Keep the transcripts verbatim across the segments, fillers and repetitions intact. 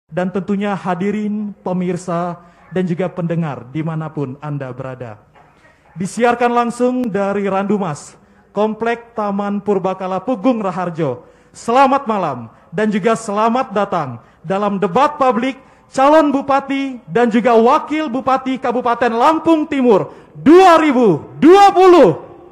dan tentunya hadirin, pemirsa, dan juga pendengar dimanapun Anda berada. Disiarkan langsung dari Randumas, Komplek Taman Purbakala Pugung Raharjo. Selamat malam dan juga selamat datang dalam debat publik calon bupati dan juga wakil bupati Kabupaten Lampung Timur dua ribu dua puluh.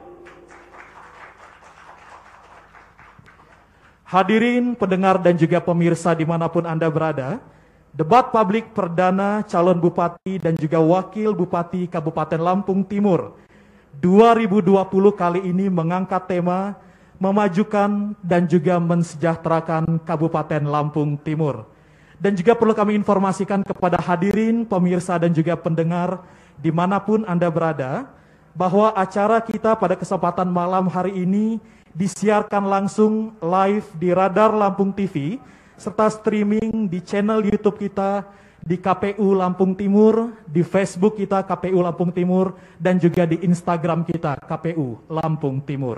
Hadirin, pendengar, dan juga pemirsa dimanapun Anda berada, debat publik perdana calon bupati dan juga wakil bupati Kabupaten Lampung Timur dua ribu dua puluh kali ini mengangkat tema memajukan dan juga mensejahterakan Kabupaten Lampung Timur. Dan juga perlu kami informasikan kepada hadirin, pemirsa, dan juga pendengar dimanapun Anda berada, bahwa acara kita pada kesempatan malam hari ini disiarkan langsung live di Radar Lampung T V, serta streaming di channel YouTube kita di K P U Lampung Timur, di Facebook kita K P U Lampung Timur, dan juga di Instagram kita K P U Lampung Timur.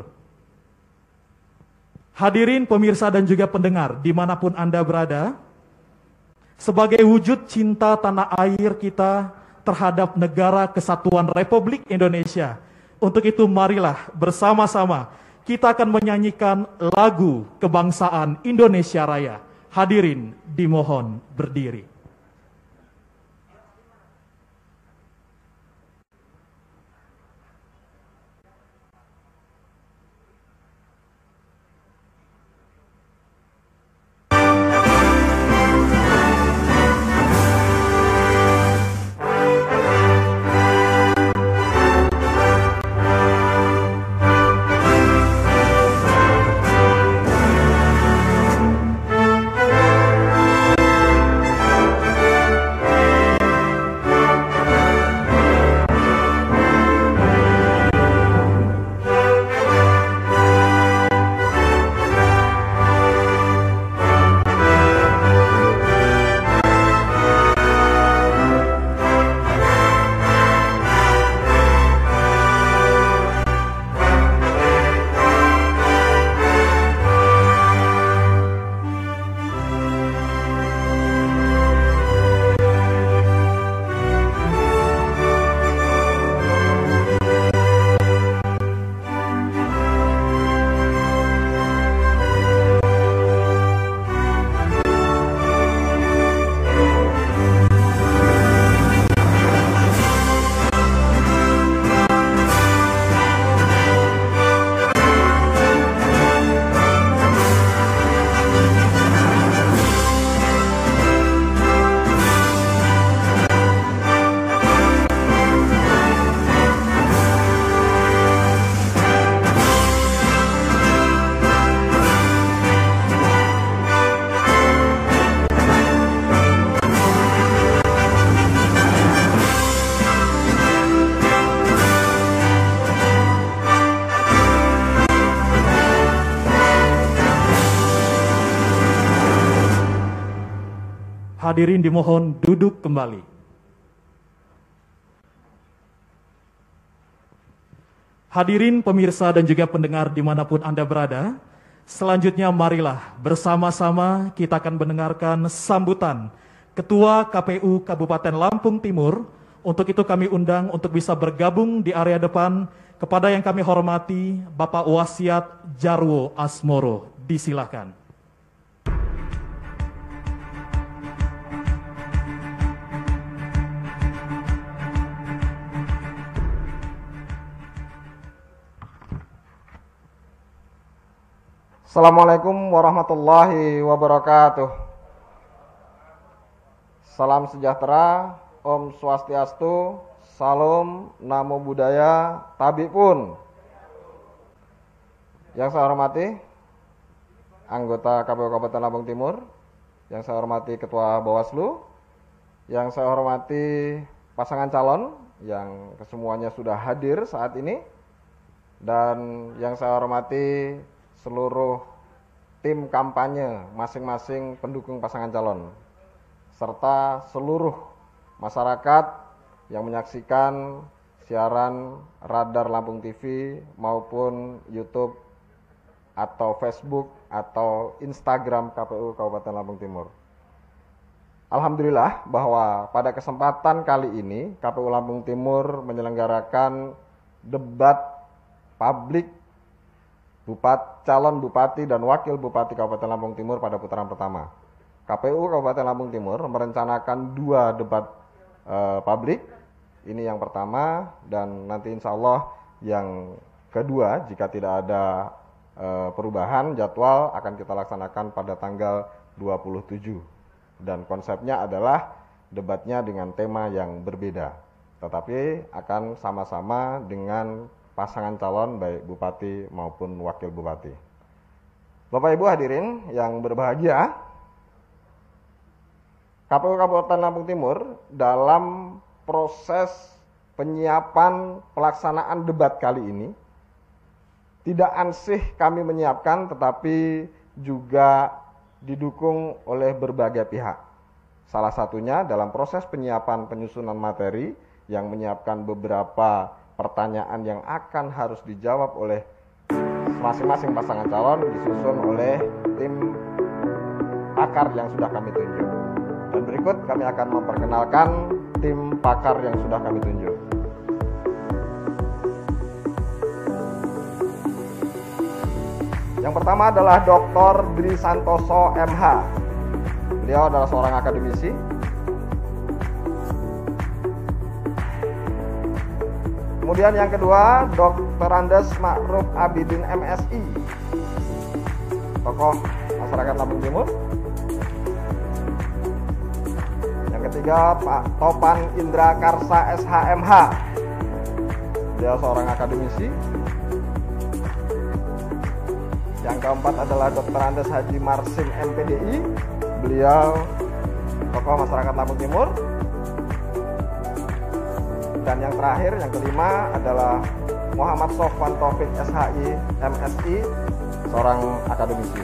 Hadirin, pemirsa, dan juga pendengar dimanapun Anda berada, sebagai wujud cinta tanah air kita terhadap negara kesatuan Republik Indonesia, untuk itu marilah bersama-sama kita akan menyanyikan lagu kebangsaan Indonesia Raya. Hadirin dimohon berdiri. Hadirin dimohon duduk kembali. Hadirin, pemirsa, dan juga pendengar dimanapun Anda berada, selanjutnya marilah bersama-sama kita akan mendengarkan sambutan Ketua K P U Kabupaten Lampung Timur. Untuk itu kami undang untuk bisa bergabung di area depan kepada yang kami hormati Bapak Wasiat Jarwo Asmoro. Disilakan. Assalamualaikum warahmatullahi wabarakatuh. Salam sejahtera, Om Swastiastu, Salam, Namo Buddhaya, Tabipun. Yang saya hormati anggota K P U Kabupaten Lampung Timur, yang saya hormati Ketua Bawaslu, yang saya hormati pasangan calon yang kesemuanya sudah hadir saat ini, dan yang saya hormati seluruh tim kampanye masing-masing pendukung pasangan calon, serta seluruh masyarakat yang menyaksikan siaran Radar Lampung T V maupun YouTube atau Facebook atau Instagram K P U Kabupaten Lampung Timur. Alhamdulillah bahwa pada kesempatan kali ini K P U Lampung Timur menyelenggarakan debat publik Bupat, calon Bupati dan Wakil Bupati Kabupaten Lampung Timur pada putaran pertama. K P U Kabupaten Lampung Timur merencanakan dua debat eh, publik. Ini yang pertama dan nanti insya Allah yang kedua jika tidak ada eh, perubahan jadwal akan kita laksanakan pada tanggal dua puluh tujuh. Dan konsepnya adalah debatnya dengan tema yang berbeda, tetapi akan sama-sama dengan pasangan calon baik bupati maupun wakil bupati. Bapak Ibu hadirin yang berbahagia, K P U Kabupaten Lampung Timur dalam proses penyiapan pelaksanaan debat kali ini tidak ansih kami menyiapkan, tetapi juga didukung oleh berbagai pihak. Salah satunya dalam proses penyiapan penyusunan materi yang menyiapkan beberapa pertanyaan yang akan harus dijawab oleh masing-masing pasangan calon disusun oleh tim pakar yang sudah kami tunjuk. Dan berikut kami akan memperkenalkan tim pakar yang sudah kami tunjuk. Yang pertama adalah Doktor Dri Santoso M H. Beliau adalah seorang akademisi. Kemudian yang kedua, Doktor Andes Ma'ruf Abidin M Si, tokoh masyarakat Lampung Timur. Yang ketiga, Pak Topan Indra Karsa S H M H. Beliau seorang akademisi. Yang keempat adalah Doktor Andes Haji Marsim M P D I. Beliau tokoh masyarakat Lampung Timur. Dan yang terakhir, yang kelima adalah Muhammad Sofwan Taufik S H I M Si, seorang akademisi.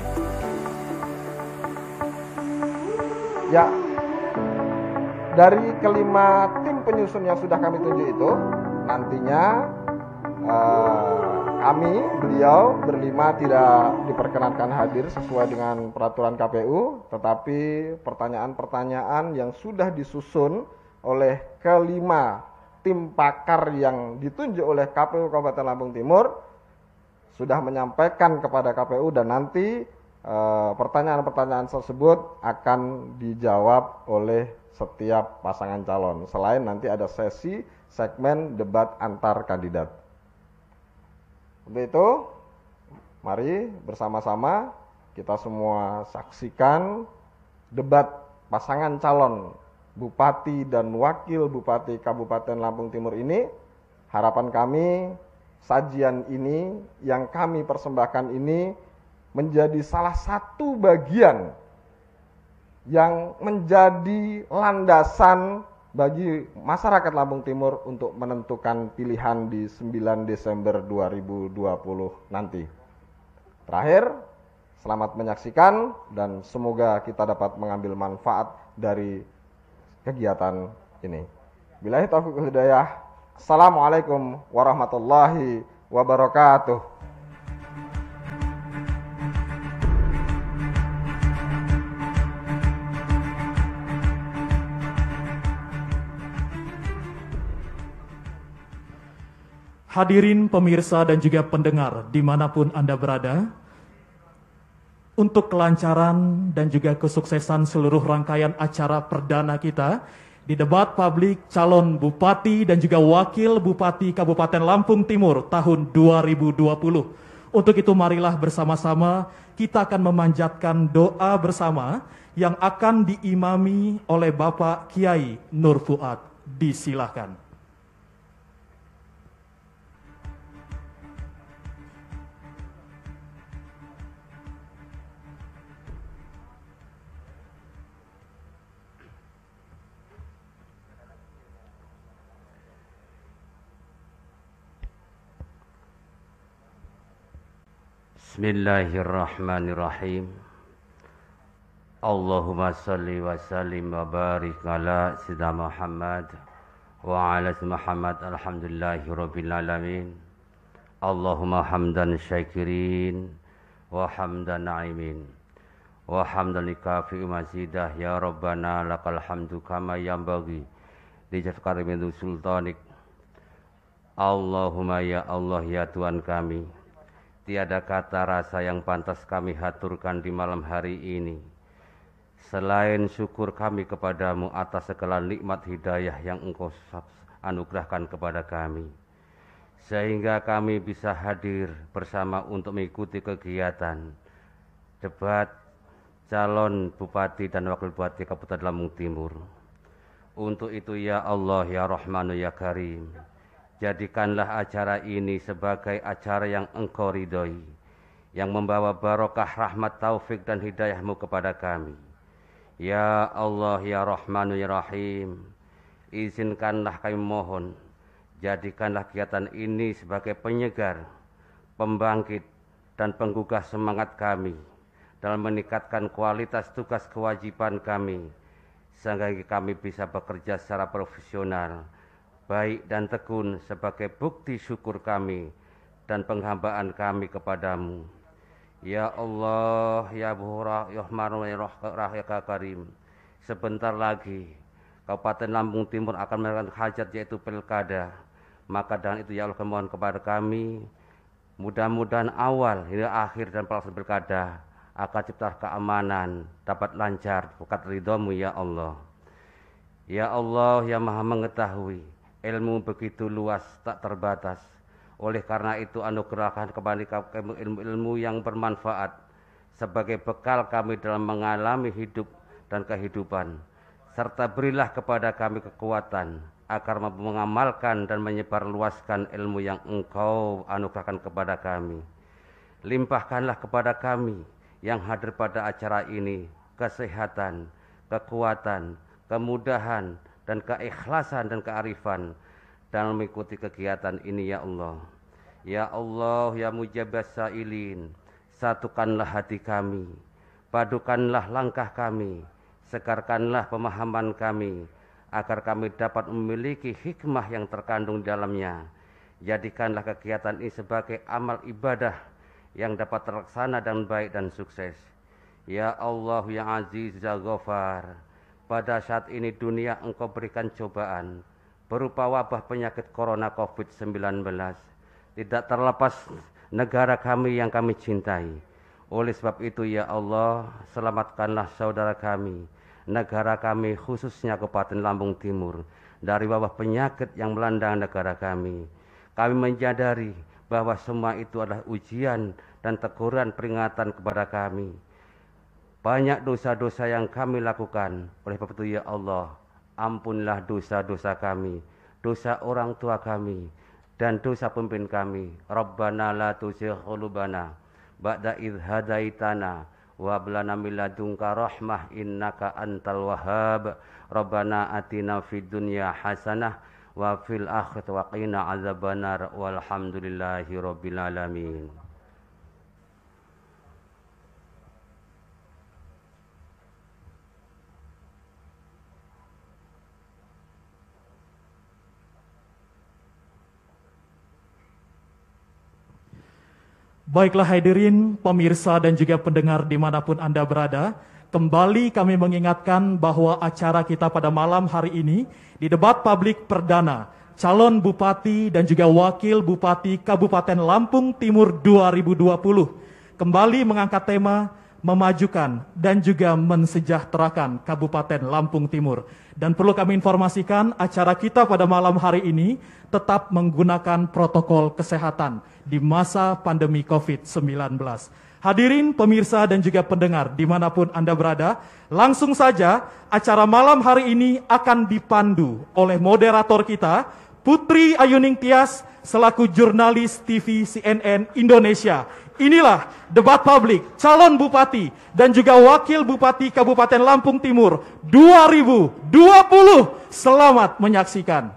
Ya, dari kelima tim penyusun yang sudah kami tunjuk itu, nantinya uh, kami, beliau berlima tidak diperkenankan hadir sesuai dengan peraturan K P U, tetapi pertanyaan-pertanyaan yang sudah disusun oleh kelima tim pakar yang ditunjuk oleh K P U Kabupaten Lampung Timur sudah menyampaikan kepada K P U dan nanti eh, pertanyaan-pertanyaan tersebut akan dijawab oleh setiap pasangan calon. Selain nanti ada sesi segmen debat antar kandidat. Untuk itu, mari bersama-sama kita semua saksikan debat pasangan calon Bupati dan Wakil Bupati Kabupaten Lampung Timur ini. Harapan kami, sajian ini yang kami persembahkan ini menjadi salah satu bagian yang menjadi landasan bagi masyarakat Lampung Timur untuk menentukan pilihan di sembilan Desember dua ribu dua puluh nanti. Terakhir, selamat menyaksikan dan semoga kita dapat mengambil manfaat dari kegiatan ini. Billahi taufiq wal hidayah. Assalamualaikum warahmatullahi wabarakatuh. Hadirin pemirsa dan juga pendengar dimanapun Anda berada, untuk kelancaran dan juga kesuksesan seluruh rangkaian acara perdana kita di debat publik calon Bupati dan juga Wakil Bupati Kabupaten Lampung Timur tahun dua ribu dua puluh. Untuk itu marilah bersama-sama kita akan memanjatkan doa bersama yang akan diimami oleh Bapak Kiai Nur Fuad. Disilahkan. Bismillahirrahmanirrahim. Allahumma salli wa sallim wa barik ala Sayyidina Muhammad wa ala Muhammad. Alhamdulillahi rabbil alamin. Allahumma hamdan syakirin wa hamdan na'imin wa hamdan likafi mazidah ya Rabbana lakal hamdu kama yanbaghi li jazkari min sultanik. Allahumma ya Allah ya Tuhan kami, tiada kata rasa yang pantas kami haturkan di malam hari ini selain syukur kami kepadamu atas segala nikmat hidayah yang Engkau anugerahkan kepada kami, sehingga kami bisa hadir bersama untuk mengikuti kegiatan debat calon Bupati dan Wakil Bupati Kabupaten Lampung Timur. Untuk itu ya Allah ya Rahmanu ya Karim, jadikanlah acara ini sebagai acara yang Engkau ridhoi, yang membawa barokah, rahmat, taufik dan hidayah-Mu kepada kami. Ya Allah ya Rahmanu ya Rahim, izinkanlah kami mohon, jadikanlah kegiatan ini sebagai penyegar, pembangkit dan penggugah semangat kami dalam meningkatkan kualitas tugas kewajiban kami, sehingga kami bisa bekerja secara profesional, baik dan tekun sebagai bukti syukur kami dan penghambaan kami kepadamu. Ya Allah, ya Buhra, ya Rahman, ya Rahim Karim, sebentar lagi Kabupaten Lampung Timur akan melakukan hajat yaitu pilkada. Maka dengan itu ya Allah mohon kepada kami, mudah-mudahan awal hingga akhir dan pelaksanaan pilkada akan cipta keamanan, dapat lancar, berkat ridho-Mu ya Allah. Ya Allah yang Maha mengetahui, ilmu begitu luas tak terbatas. Oleh karena itu anugerahkan kepada kami ilmu-ilmu yang bermanfaat sebagai bekal kami dalam mengalami hidup dan kehidupan, serta berilah kepada kami kekuatan agar mampu mengamalkan dan menyebarluaskan ilmu yang Engkau anugerahkan kepada kami. Limpahkanlah kepada kami yang hadir pada acara ini kesehatan, kekuatan, kemudahan, dan keikhlasan dan kearifan dalam mengikuti kegiatan ini ya Allah. Ya Allah ya Mujabas Sa'ilin, satukanlah hati kami, padukanlah langkah kami, segarkanlah pemahaman kami, agar kami dapat memiliki hikmah yang terkandung di dalamnya. Jadikanlah kegiatan ini sebagai amal ibadah yang dapat terlaksana dengan baik dan sukses. Ya Allah yang Aziz ya Ghafar, pada saat ini dunia Engkau berikan cobaan berupa wabah penyakit corona covid sembilan belas. Tidak terlepas negara kami yang kami cintai. Oleh sebab itu ya Allah, selamatkanlah saudara kami, negara kami khususnya Kabupaten Lampung Timur dari wabah penyakit yang melanda negara kami. Kami menyadari bahwa semua itu adalah ujian dan teguran peringatan kepada kami. Banyak dosa-dosa yang kami lakukan. Oleh sebab itu ya Allah, ampunlah dosa-dosa kami, dosa orang tua kami, dan dosa pemimpin kami. Rabbana la tuzigh qulubana ba'da idh hadaitana wa hab lana min ladunka rahmah innaka antal wahhab. Rabbana atina fid dunya hasanah wa fil akhirati wa qina azabannar walhamdulillahi rabbil alamin. Baiklah hadirin, pemirsa dan juga pendengar dimanapun Anda berada, kembali kami mengingatkan bahwa acara kita pada malam hari ini di debat publik perdana calon Bupati dan juga Wakil Bupati Kabupaten Lampung Timur dua ribu dua puluh kembali mengangkat tema memajukan dan juga mensejahterakan Kabupaten Lampung Timur. Dan perlu kami informasikan, acara kita pada malam hari ini tetap menggunakan protokol kesehatan di masa pandemi covid sembilan belas. Hadirin, pemirsa dan juga pendengar dimanapun Anda berada, langsung saja acara malam hari ini akan dipandu oleh moderator kita, Putri Ayuning Tias, selaku jurnalis T V C N N Indonesia. Inilah debat publik calon Bupati dan juga Wakil Bupati Kabupaten Lampung Timur dua ribu dua puluh. Selamat menyaksikan.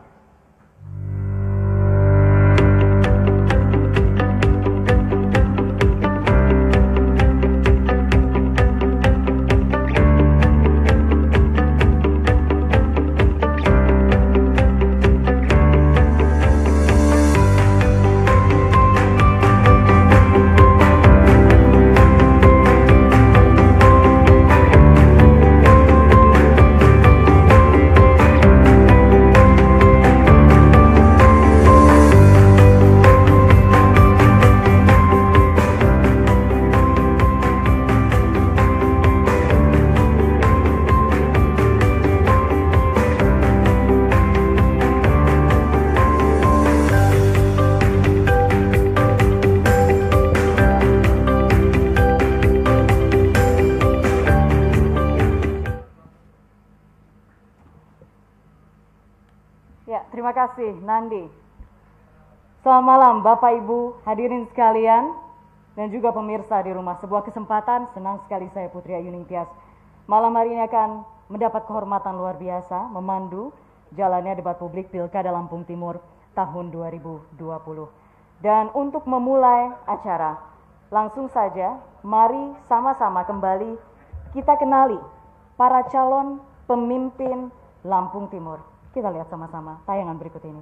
Terima kasih, Nandi. Selamat malam, Bapak Ibu, hadirin sekalian, dan juga pemirsa di rumah. Sebuah kesempatan, senang sekali saya Putri Ayu Ningtyas. Malam hari ini akan mendapat kehormatan luar biasa, memandu jalannya debat publik Pilkada Lampung Timur tahun dua ribu dua puluh. Dan untuk memulai acara, langsung saja, mari sama-sama kembali kita kenali para calon pemimpin Lampung Timur. Kita lihat sama-sama tayangan berikut ini.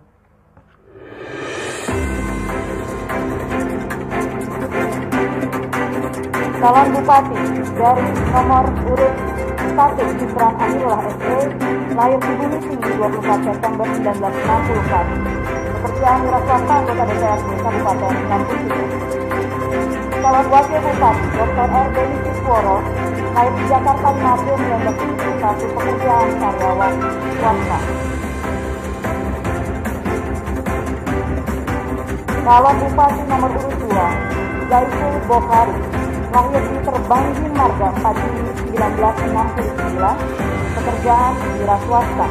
Calon Bupati dari nomor urut satu Yusran Amirullah S E, lahir di Bumi Tinggi dua puluh empat September seribu sembilan ratus enam puluh empat. Pekerjaan wira swasta anggota D P R D Kabupaten Lampung Timur. Calon Wakil Bupati Doktor R. Beni Kisworo, lahir di Jakarta lima April seribu sembilan ratus tujuh puluh satu, pekerjaan karyawan swasta. Calon Bupati nomor urut dua Zaiful Bokhari, lahir di Terbanggi Marga empat Juni seribu sembilan ratus enam puluh sembilan, pekerjaan wira swasta.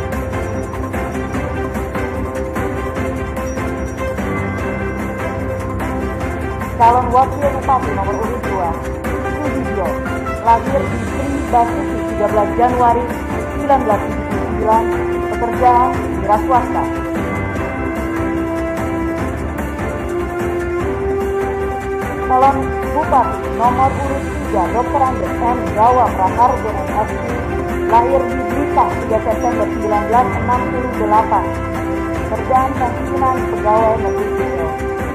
Calon Wakil Bupati nomor urut dua Sudibyo, lahir di Sri Basuki tiga belas Januari seribu sembilan ratus tujuh puluh sembilan, pekerjaan wira swasta. Calon Bupati nomor urut tiga Doktor Andes M. Gawam Raharjo M S I, lahir di Blitar tiga September seribu sembilan ratus enam puluh delapan, pekerjaan pensiunan pegawai negeri sipil.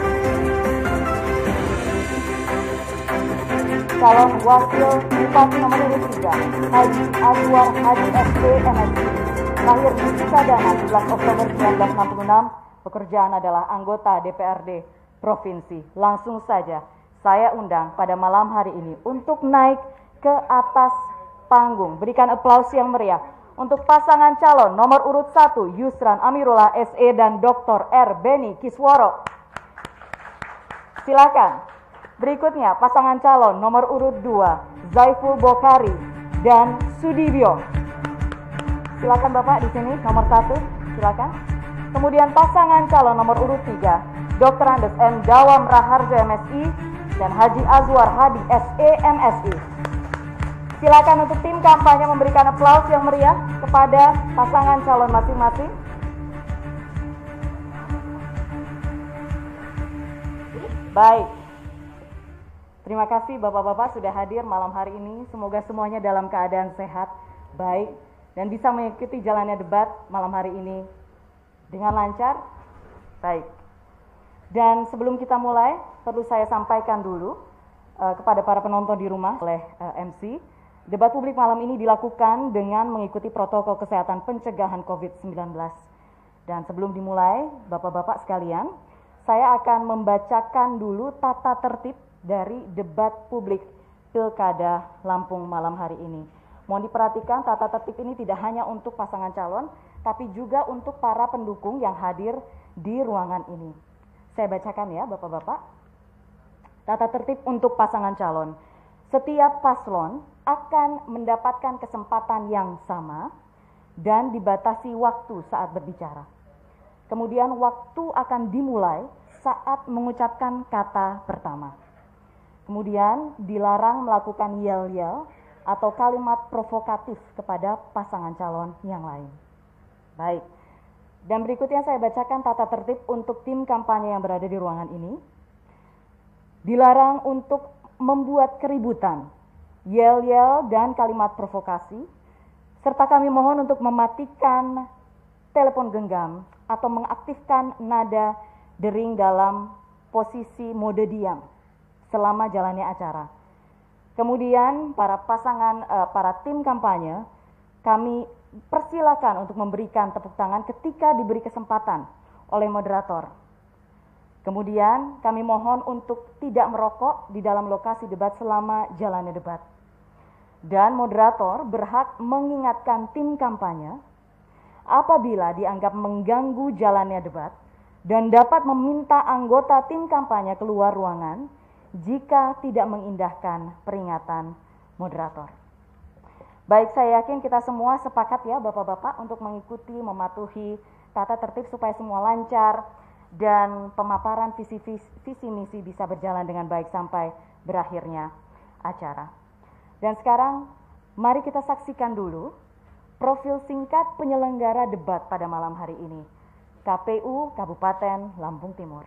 Calon Wakil Bupati nomor urut tiga Haji Azwar Haji S P M S I, lahir di Cisadana sebelas Oktober seribu sembilan ratus enam puluh enam, pekerjaan adalah anggota D P R D Provinsi. Langsung saja saya undang pada malam hari ini untuk naik ke atas panggung. Berikan aplaus yang meriah untuk pasangan calon nomor urut satu Yusran Amirullah S E dan Doktor R. Beni Kisworo. Silakan. Berikutnya pasangan calon nomor urut dua Zaiful Bokhari dan Sudibyo. Silakan Bapak di sini nomor satu, silakan. Kemudian pasangan calon nomor urut tiga Doktor Andes M. Gawam Raharjo M S I dan Haji Azwar Hadi S E M S I. Silakan untuk tim kampanye memberikan aplaus yang meriah kepada pasangan calon masing-masing. Baik. Terima kasih Bapak-bapak sudah hadir malam hari ini. Semoga semuanya dalam keadaan sehat, baik, dan bisa mengikuti jalannya debat malam hari ini dengan lancar. Baik. Dan sebelum kita mulai, perlu saya sampaikan dulu uh, kepada para penonton di rumah oleh uh, M C, debat publik malam ini dilakukan dengan mengikuti protokol kesehatan pencegahan covid sembilan belas. Dan sebelum dimulai, Bapak-bapak sekalian, saya akan membacakan dulu tata tertib dari debat publik Pilkada Lampung malam hari ini. Mohon diperhatikan, tata tertib ini tidak hanya untuk pasangan calon, tapi juga untuk para pendukung yang hadir di ruangan ini. Saya bacakan ya Bapak-bapak. Tata tertib untuk pasangan calon. Setiap paslon akan mendapatkan kesempatan yang sama dan dibatasi waktu saat berbicara. Kemudian waktu akan dimulai saat mengucapkan kata pertama. Kemudian dilarang melakukan yel-yel atau kalimat provokatif kepada pasangan calon yang lain. Baik. Dan berikutnya saya bacakan tata tertib untuk tim kampanye yang berada di ruangan ini. Dilarang untuk membuat keributan, yel-yel dan kalimat provokasi, serta kami mohon untuk mematikan telepon genggam atau mengaktifkan nada dering dalam posisi mode diam selama jalannya acara. Kemudian para pasangan, uh, para tim kampanye, kami persilakan untuk memberikan tepuk tangan ketika diberi kesempatan oleh moderator. Kemudian kami mohon untuk tidak merokok di dalam lokasi debat selama jalannya debat. Dan moderator berhak mengingatkan tim kampanye apabila dianggap mengganggu jalannya debat dan dapat meminta anggota tim kampanye keluar ruangan jika tidak mengindahkan peringatan moderator. Baik, saya yakin kita semua sepakat ya Bapak-bapak untuk mengikuti, mematuhi tata tertib supaya semua lancar, dan pemaparan visi, visi misi bisa berjalan dengan baik sampai berakhirnya acara. Dan sekarang mari kita saksikan dulu profil singkat penyelenggara debat pada malam hari ini, K P U Kabupaten Lampung Timur.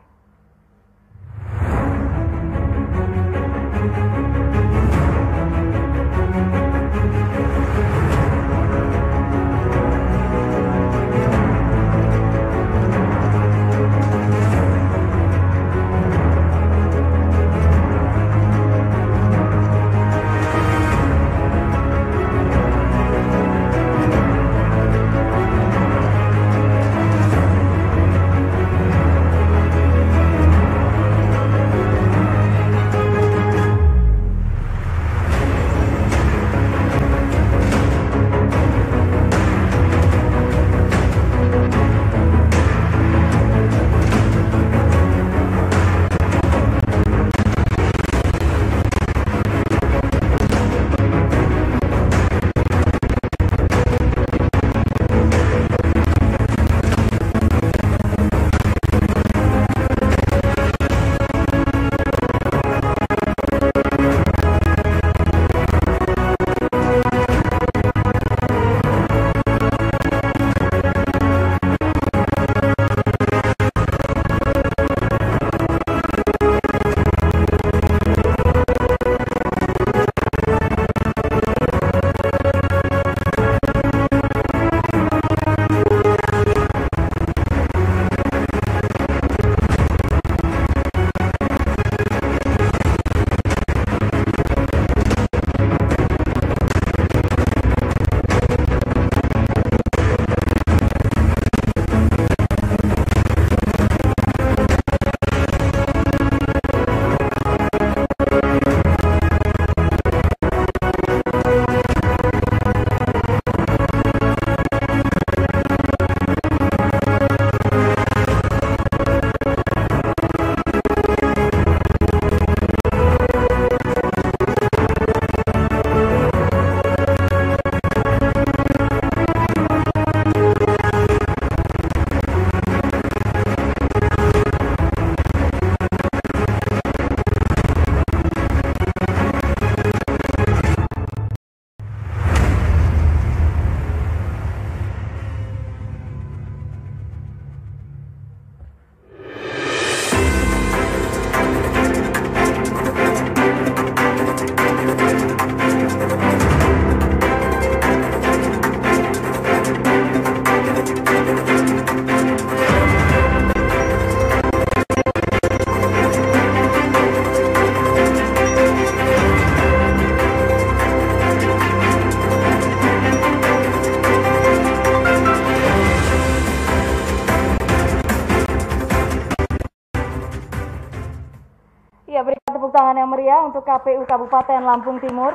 Tepuk tangan yang meriah untuk K P U Kabupaten Lampung Timur.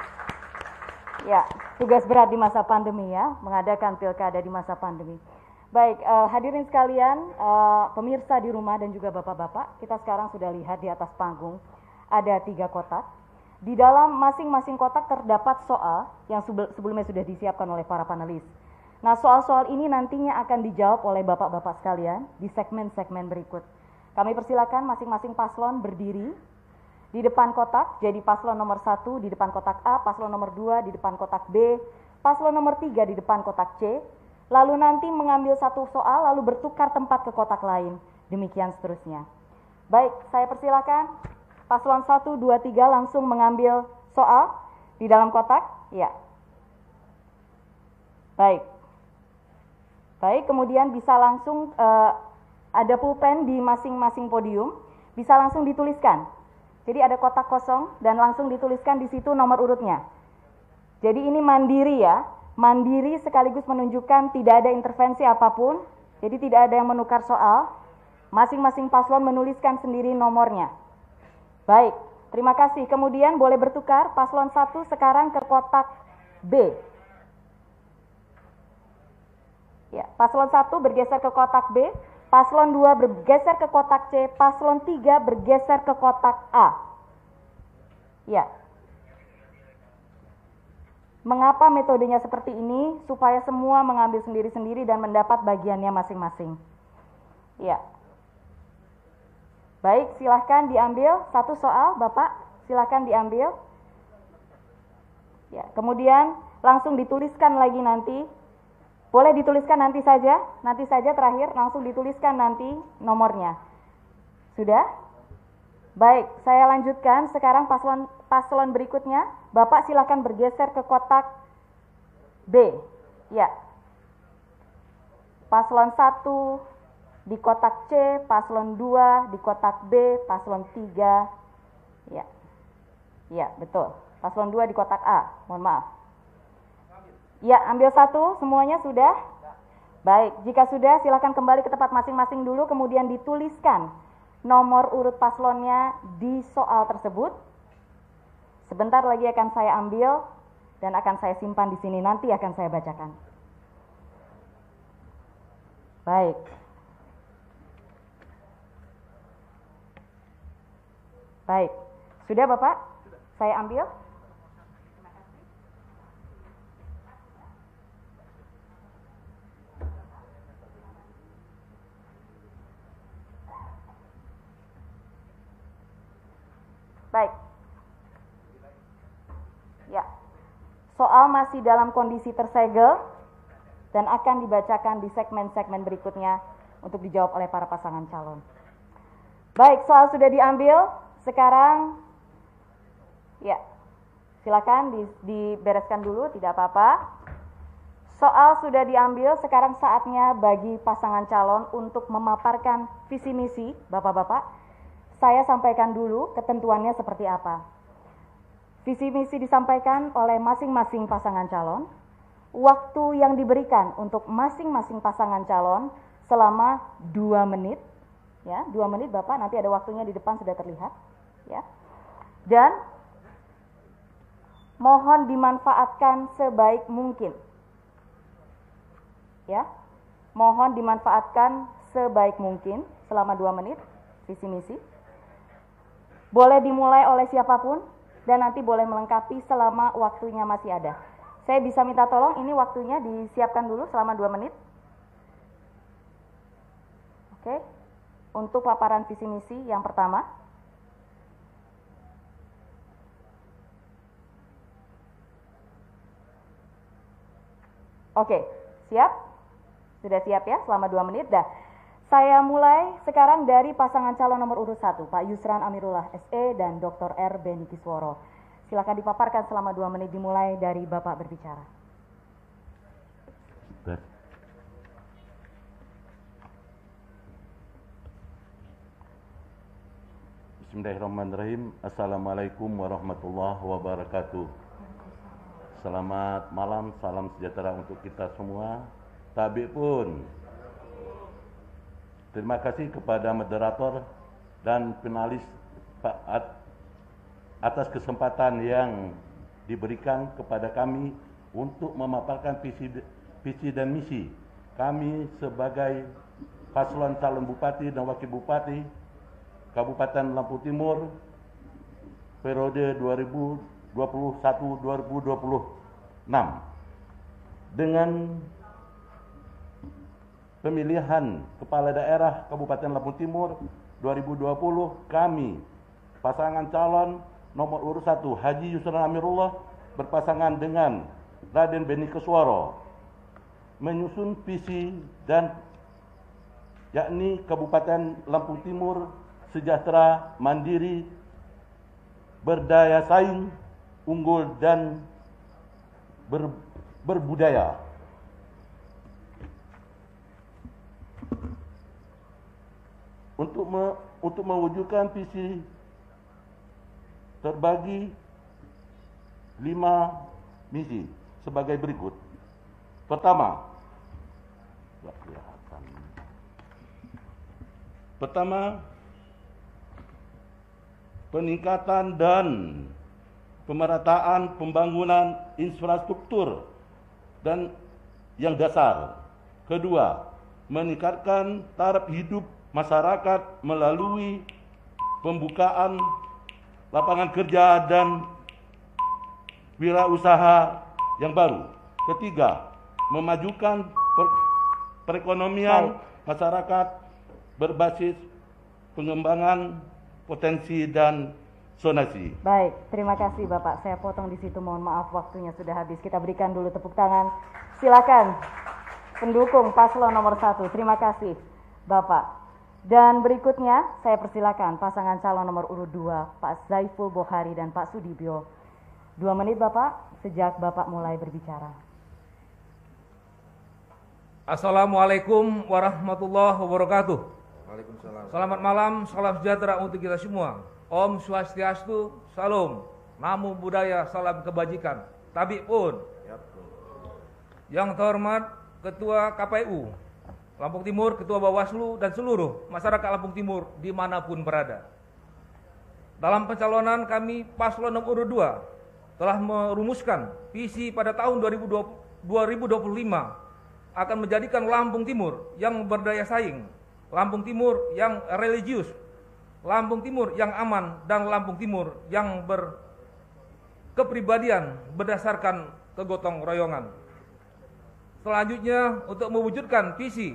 Ya, tugas berat di masa pandemi ya, mengadakan pilkada di masa pandemi. Baik, uh, hadirin sekalian, uh, pemirsa di rumah dan juga bapak-bapak, kita sekarang sudah lihat di atas panggung ada tiga kotak. Di dalam masing-masing kotak terdapat soal yang sebelumnya sudah disiapkan oleh para panelis. Nah, soal-soal ini nantinya akan dijawab oleh bapak-bapak sekalian di segmen-segmen berikut. Kami persilakan masing-masing paslon berdiri di depan kotak, jadi paslon nomor satu di depan kotak A, paslon nomor dua di depan kotak B, paslon nomor tiga di depan kotak C, lalu nanti mengambil satu soal lalu bertukar tempat ke kotak lain, demikian seterusnya. Baik, saya persilakan paslon satu, dua, tiga langsung mengambil soal di dalam kotak, ya. Baik, baik kemudian bisa langsung uh, ada pulpen di masing-masing podium, bisa langsung dituliskan. Jadi ada kotak kosong dan langsung dituliskan di situ nomor urutnya. Jadi ini mandiri ya, mandiri sekaligus menunjukkan tidak ada intervensi apapun, jadi tidak ada yang menukar soal, masing-masing paslon menuliskan sendiri nomornya. Baik, terima kasih. Kemudian boleh bertukar, paslon satu sekarang ke kotak B. Ya, paslon satu bergeser ke kotak B, paslon dua bergeser ke kotak C, paslon tiga bergeser ke kotak A. Ya. Mengapa metodenya seperti ini? Supaya semua mengambil sendiri-sendiri dan mendapat bagiannya masing-masing. Ya. Baik, silahkan diambil satu soal, Bapak. Silahkan diambil. Ya, kemudian langsung dituliskan lagi nanti. Boleh dituliskan nanti saja, nanti saja terakhir langsung dituliskan nanti nomornya. Sudah? Baik, saya lanjutkan. Sekarang paslon paslon berikutnya, Bapak silakan bergeser ke kotak B. Ya. Paslon satu di kotak C, paslon dua di kotak B, paslon tiga. Ya. Ya, betul. Paslon dua di kotak A. Mohon maaf. Ya, ambil satu, semuanya sudah? Baik, jika sudah silakan kembali ke tempat masing-masing dulu, kemudian dituliskan nomor urut paslonnya di soal tersebut. Sebentar lagi akan saya ambil dan akan saya simpan di sini, nanti akan saya bacakan. Baik. Baik. Sudah Bapak? Saya ambil. Baik. Ya. Soal masih dalam kondisi tersegel dan akan dibacakan di segmen-segmen berikutnya untuk dijawab oleh para pasangan calon. Baik, soal sudah diambil. Sekarang ya. Silakan di, dibereskan dulu, tidak apa-apa. Soal sudah diambil, sekarang saatnya bagi pasangan calon untuk memaparkan visi misi, Bapak-bapak. Saya sampaikan dulu ketentuannya seperti apa. Visi misi disampaikan oleh masing-masing pasangan calon. Waktu yang diberikan untuk masing-masing pasangan calon selama dua menit. Ya, dua menit Bapak, nanti ada waktunya di depan sudah terlihat. Ya. Dan mohon dimanfaatkan sebaik mungkin. Ya, mohon dimanfaatkan sebaik mungkin selama dua menit visi misi. Boleh dimulai oleh siapapun dan nanti boleh melengkapi selama waktunya masih ada. Saya bisa minta tolong ini waktunya disiapkan dulu selama dua menit. Oke, untuk paparan visi misi yang pertama. Oke, siap? Sudah siap ya selama dua menit? Dah. Saya mulai sekarang dari pasangan calon nomor urut satu, Pak Yusran Amirullah S E dan Doktor R Beni Kisworo. Silakan dipaparkan selama dua menit dimulai dari Bapak berbicara. Bismillahirrahmanirrahim. Assalamualaikum warahmatullahi wabarakatuh. Selamat malam, salam sejahtera untuk kita semua. Tabik pun. Terima kasih kepada moderator dan penalis atas kesempatan yang diberikan kepada kami untuk memaparkan visi, visi dan misi kami sebagai paslon calon bupati dan wakil bupati Kabupaten Lampung Timur periode dua ribu dua puluh satu sampai dua ribu dua puluh enam. Dengan pemilihan kepala daerah Kabupaten Lampung Timur dua ribu dua puluh, kami pasangan calon nomor urut satu Haji Yusran Amirullah berpasangan dengan Raden Beni Kisworo menyusun visi dan yakni Kabupaten Lampung Timur sejahtera, mandiri, berdaya saing, unggul dan ber, berbudaya. Untuk me, untuk mewujudkan visi terbagi lima misi sebagai berikut. Pertama, pertama peningkatan dan pemerataan pembangunan infrastruktur dan yang dasar. Kedua, meningkatkan taraf hidup masyarakat melalui pembukaan lapangan kerja dan wirausaha yang baru. Ketiga, memajukan per- perekonomian masyarakat berbasis pengembangan potensi dan zonasi. Baik, terima kasih Bapak. Saya potong di situ, mohon maaf waktunya sudah habis. Kita berikan dulu tepuk tangan. Silakan pendukung paslon nomor satu. Terima kasih Bapak. Dan berikutnya saya persilakan pasangan calon nomor urut dua, Pak Zaiful Bohari dan Pak Sudibyo. Dua menit Bapak, sejak Bapak mulai berbicara. Assalamualaikum warahmatullahi wabarakatuh. Waalaikumsalam. Selamat malam, salam sejahtera untuk kita semua. Om Swastiastu, Salam, Namo Buddhaya, salam kebajikan. Tabik pun. Yang terhormat Ketua K P U Lampung Timur, Ketua Bawaslu, dan seluruh masyarakat Lampung Timur dimanapun berada. Dalam pencalonan kami paslon nomor urut dua telah merumuskan visi pada tahun dua ribu dua puluh lima akan menjadikan Lampung Timur yang berdaya saing, Lampung Timur yang religius, Lampung Timur yang aman, dan Lampung Timur yang berkepribadian berdasarkan kegotong royongan. Selanjutnya, untuk mewujudkan visi,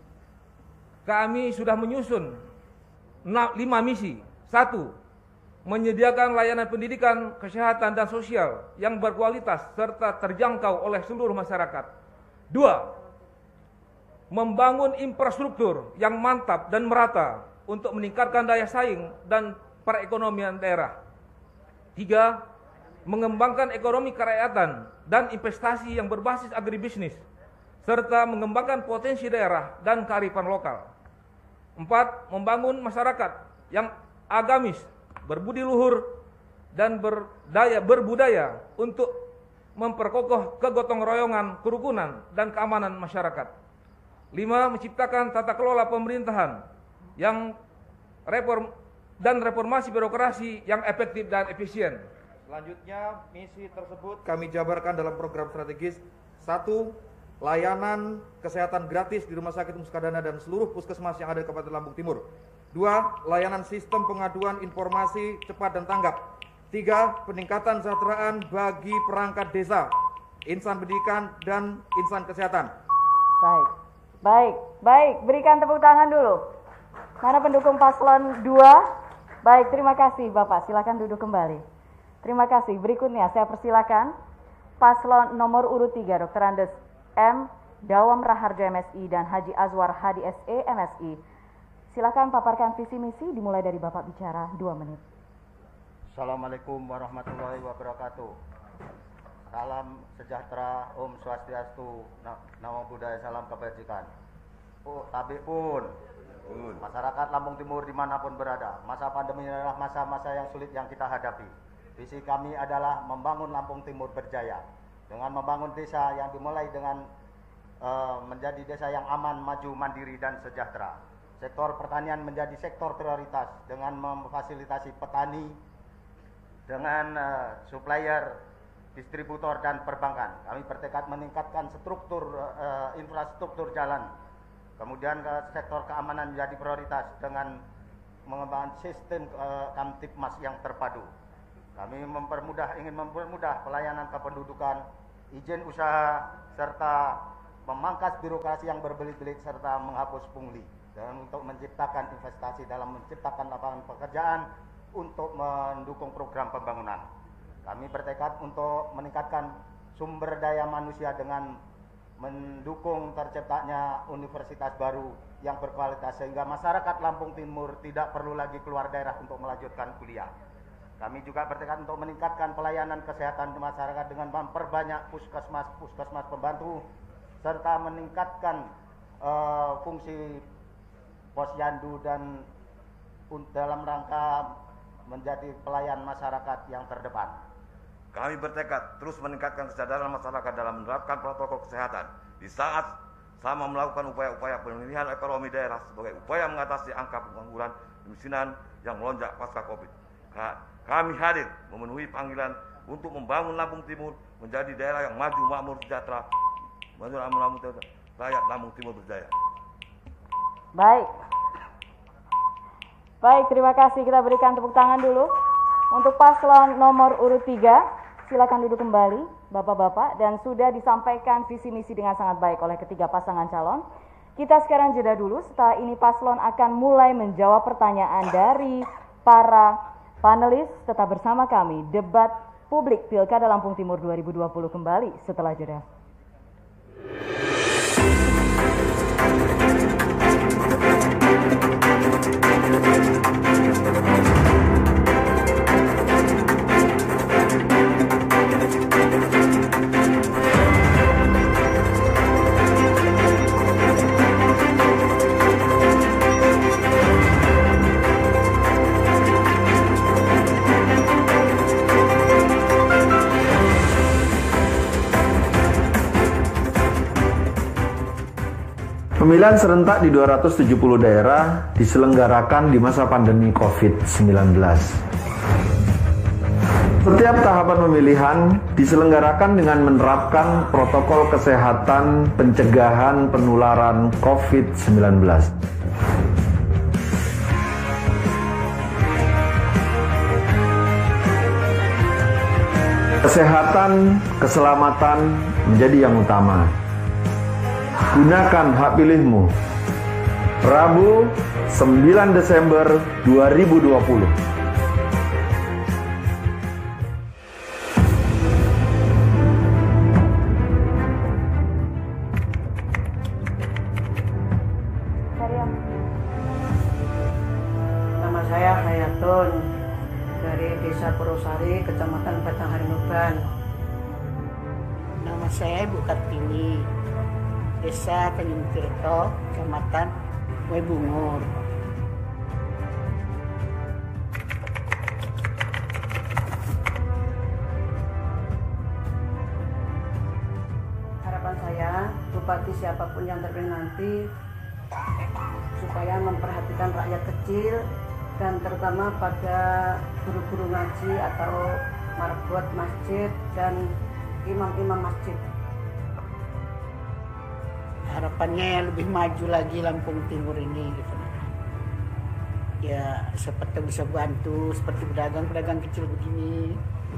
kami sudah menyusun lima misi. Satu, menyediakan layanan pendidikan, kesehatan, dan sosial yang berkualitas serta terjangkau oleh seluruh masyarakat. Dua, membangun infrastruktur yang mantap dan merata untuk meningkatkan daya saing dan perekonomian daerah. Tiga, mengembangkan ekonomi kerakyatan dan investasi yang berbasis agribisnis, serta mengembangkan potensi daerah dan kearifan lokal. Empat, membangun masyarakat yang agamis, berbudi luhur, dan berdaya, berbudaya untuk memperkokoh kegotong royongan, kerukunan, dan keamanan masyarakat. Lima, menciptakan tata kelola pemerintahan yang reform dan reformasi birokrasi yang efektif dan efisien. Selanjutnya, misi tersebut kami jabarkan dalam program strategis. Satu, layanan kesehatan gratis di Rumah Sakit Muskadana dan seluruh puskesmas yang ada di Kabupaten Lampung Timur. Dua, layanan sistem pengaduan informasi cepat dan tanggap. Tiga, peningkatan kesejahteraan bagi perangkat desa, insan pendidikan, dan insan kesehatan. Baik, baik, baik. Berikan tepuk tangan dulu. Mana pendukung paslon dua? Baik, terima kasih Bapak. Silakan duduk kembali. Terima kasih. Berikutnya saya persilakan paslon nomor urut tiga, Doktor Andes M. Dawam Raharjo M Si dan Haji Azwar Hadi S E M Si. Silakan paparkan visi misi, dimulai dari Bapak bicara dua menit. Assalamualaikum warahmatullahi wabarakatuh. Salam sejahtera, Om Swastiastu, Namo Buddhaya, salam kebajikan. Oh, tabik pun. Masyarakat Lampung Timur dimanapun berada, masa pandemi adalah masa-masa yang sulit yang kita hadapi. Visi kami adalah membangun Lampung Timur berjaya dengan membangun desa yang dimulai dengan uh, menjadi desa yang aman, maju, mandiri, dan sejahtera. Sektor pertanian menjadi sektor prioritas dengan memfasilitasi petani dengan uh, supplier, distributor, dan perbankan. Kami bertekad meningkatkan struktur uh, infrastruktur jalan. Kemudian ke sektor keamanan menjadi prioritas dengan mengembangkan sistem uh, Kamtipmas yang terpadu. Kami mempermudah, ingin mempermudah pelayanan kependudukan, izin usaha, serta memangkas birokrasi yang berbelit-belit serta menghapus pungli, dan untuk menciptakan investasi dalam menciptakan lapangan pekerjaan untuk mendukung program pembangunan. Kami bertekad untuk meningkatkan sumber daya manusia dengan mendukung terciptanya universitas baru yang berkualitas sehingga masyarakat Lampung Timur tidak perlu lagi keluar daerah untuk melanjutkan kuliah. Kami juga bertekad untuk meningkatkan pelayanan kesehatan di masyarakat dengan memperbanyak puskesmas-puskesmas pembantu serta meningkatkan uh, fungsi posyandu dan dalam rangka menjadi pelayan masyarakat yang terdepan. Kami bertekad terus meningkatkan kesadaran masyarakat dalam menerapkan protokol kesehatan di saat sama melakukan upaya-upaya pemulihan ekonomi daerah sebagai upaya mengatasi angka pengangguran kemiskinan yang melonjak pasca Covid. Kami hadir memenuhi panggilan untuk membangun Lampung Timur menjadi daerah yang maju, makmur, sejahtera, maju, makmur, rakyat Lampung Timur berjaya. Baik. Baik, terima kasih. Kita berikan tepuk tangan dulu untuk paslon nomor urut tiga. Silakan duduk kembali, Bapak-bapak, dan sudah disampaikan visi misi dengan sangat baik oleh ketiga pasangan calon. Kita sekarang jeda dulu, setelah ini paslon akan mulai menjawab pertanyaan dari para panelis. Tetap bersama kami, debat publik Pilkada Lampung Timur dua ribu dua puluh kembali setelah jeda. Pemilihan serentak di dua ratus tujuh puluh daerah diselenggarakan di masa pandemi covid sembilan belas. Setiap tahapan pemilihan diselenggarakan dengan menerapkan protokol kesehatan pencegahan penularan covid sembilan belas. Kesehatan, keselamatan menjadi yang utama. Gunakan hak pilihmu. Rabu, sembilan Desember dua ribu dua puluh. Nama saya Hayatun dari Desa Purwosari, Kecamatan Batanghari Nuban. Nama saya Ibu Kartini, Desa Tanjung Tirto, Kecamatan Webungur. Harapan saya, bupati siapapun yang terpilih nanti supaya memperhatikan rakyat kecil dan terutama pada guru-guru ngaji atau marbot masjid dan imam-imam masjid. Harapannya lebih maju lagi Lampung Timur ini gitu. Ya seperti bisa bantu seperti pedagang-pedagang kecil begini.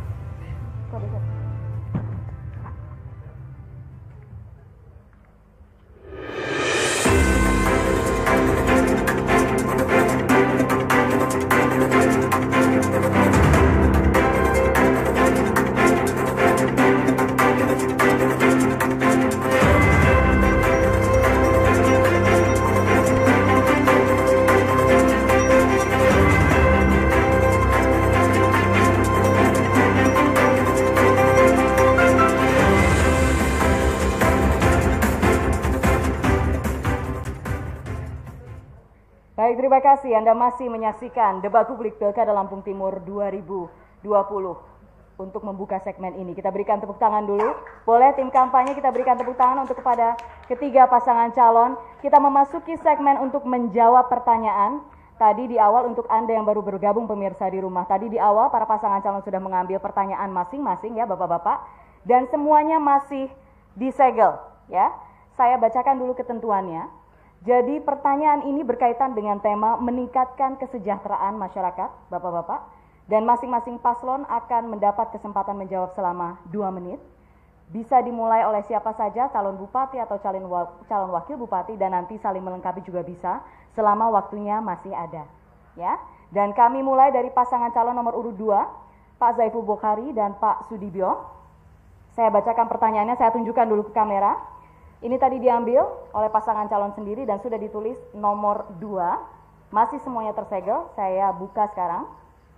Baik, terima kasih. Anda masih menyaksikan debat publik Pilkada Lampung Timur dua ribu dua puluh. Untuk membuka segmen ini, kita berikan tepuk tangan dulu. Boleh tim kampanye kita berikan tepuk tangan untuk kepada ketiga pasangan calon. Kita memasuki segmen untuk menjawab pertanyaan. Tadi di awal untuk Anda yang baru bergabung pemirsa di rumah. Tadi di awal para pasangan calon sudah mengambil pertanyaan masing-masing ya Bapak-bapak. Dan semuanya masih disegel ya. Saya bacakan dulu ketentuannya. Jadi pertanyaan ini berkaitan dengan tema meningkatkan kesejahteraan masyarakat, Bapak-bapak, dan masing-masing paslon akan mendapat kesempatan menjawab selama dua menit. Bisa dimulai oleh siapa saja, calon bupati atau calon, calon wakil bupati, dan nanti saling melengkapi juga bisa selama waktunya masih ada. Ya. Dan kami mulai dari pasangan calon nomor urut dua, Pak Zaiful Bukhari dan Pak Sudibyo. Saya bacakan pertanyaannya, saya tunjukkan dulu ke kamera. Ini tadi diambil oleh pasangan calon sendiri dan sudah ditulis nomor dua. Masih semuanya tersegel, saya buka sekarang.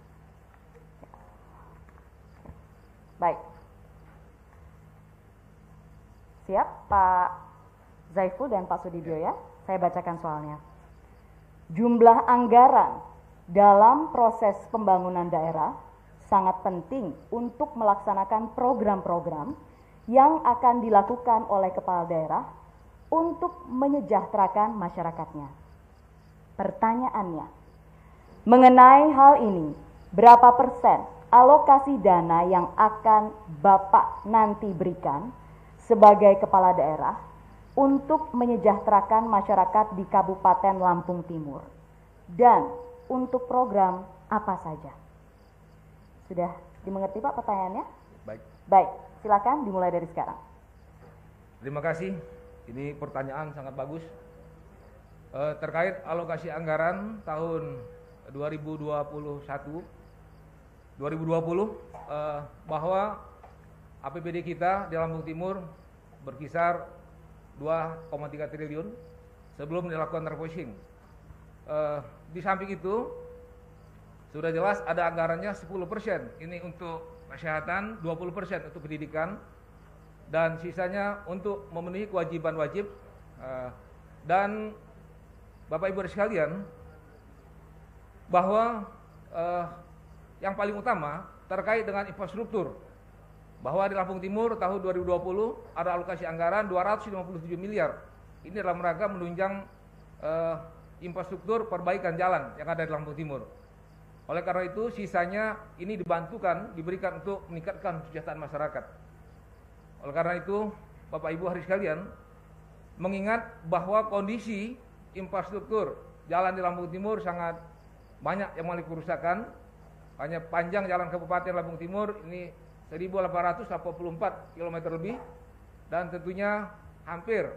Baik. Siap Pak Zaiful dan Pak Sudibyo ya. Saya bacakan soalnya. Jumlah anggaran dalam proses pembangunan daerah sangat penting untuk melaksanakan program-program yang akan dilakukan oleh kepala daerah untuk menyejahterakan masyarakatnya. Pertanyaannya, mengenai hal ini, berapa persen alokasi dana yang akan Bapak nanti berikan sebagai kepala daerah untuk menyejahterakan masyarakat di Kabupaten Lampung Timur? Dan untuk program apa saja? Sudah dimengerti Pak pertanyaannya? Baik. Baik, silakan dimulai dari sekarang. Terima kasih. Ini pertanyaan sangat bagus. E, terkait alokasi anggaran tahun dua ribu dua puluh satu dua ribu dua puluh e, bahwa A P B D kita di Lampung Timur berkisar dua koma tiga triliun sebelum dilakukan refocusing. E, di samping itu sudah jelas ada anggarannya sepuluh persen. Ini untuk kesehatan, dua puluh persen untuk pendidikan, dan sisanya untuk memenuhi kewajiban wajib. Uh, dan Bapak Ibu sekalian, bahwa uh, yang paling utama terkait dengan infrastruktur, bahwa di Lampung Timur tahun dua ribu dua puluh ada alokasi anggaran dua ratus lima puluh tujuh miliar. Ini dalam rangka menunjang uh, infrastruktur perbaikan jalan yang ada di Lampung Timur. Oleh karena itu, sisanya ini dibantukan, diberikan untuk meningkatkan kesejahteraan masyarakat. Oleh karena itu, Bapak Ibu hadirin sekalian, mengingat bahwa kondisi infrastruktur jalan di Lampung Timur sangat banyak yang mengalami kerusakan, hanya panjang jalan Kabupaten Lampung Timur ini seribu delapan ratus delapan puluh empat kilometer lebih, dan tentunya hampir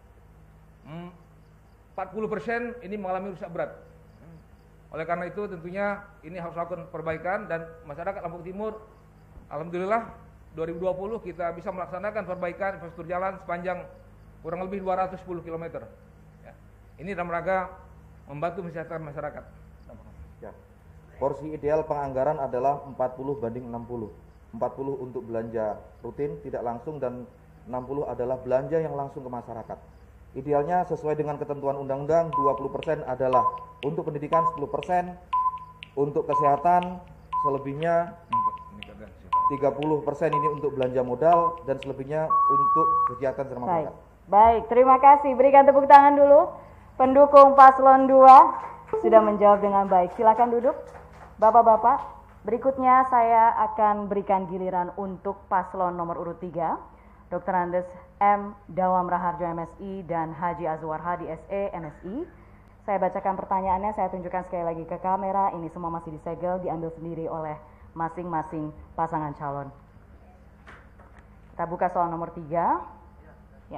empat puluh persen ini mengalami rusak berat. Oleh karena itu tentunya ini harus lakukan perbaikan, dan masyarakat Lampung Timur alhamdulillah dua ribu dua puluh kita bisa melaksanakan perbaikan infrastruktur jalan sepanjang kurang lebih dua ratus sepuluh kilometer. Ya. Ini dalam rangka membantu kesejahteraan masyarakat. Ya. Porsi ideal penganggaran adalah empat puluh banding enam puluh. empat puluh untuk belanja rutin tidak langsung, dan enam puluh adalah belanja yang langsung ke masyarakat. Idealnya sesuai dengan ketentuan undang-undang, dua puluh persen adalah untuk pendidikan, sepuluh persen untuk kesehatan, selebihnya tiga puluh persen ini untuk belanja modal, dan selebihnya untuk kegiatan serta masyarakat. Baik. Baik, terima kasih. Berikan tepuk tangan dulu. Pendukung paslon dua sudah menjawab dengan baik. Silakan duduk. Bapak-bapak, berikutnya saya akan berikan giliran untuk paslon nomor urut tiga. Doktor Andes M. Dawam Raharjo M Si dan Haji Azwar Hadi S E M Si. Saya bacakan pertanyaannya, saya tunjukkan sekali lagi ke kamera. Ini semua masih disegel, diambil sendiri oleh masing-masing pasangan calon. Kita buka soal nomor tiga. Ya.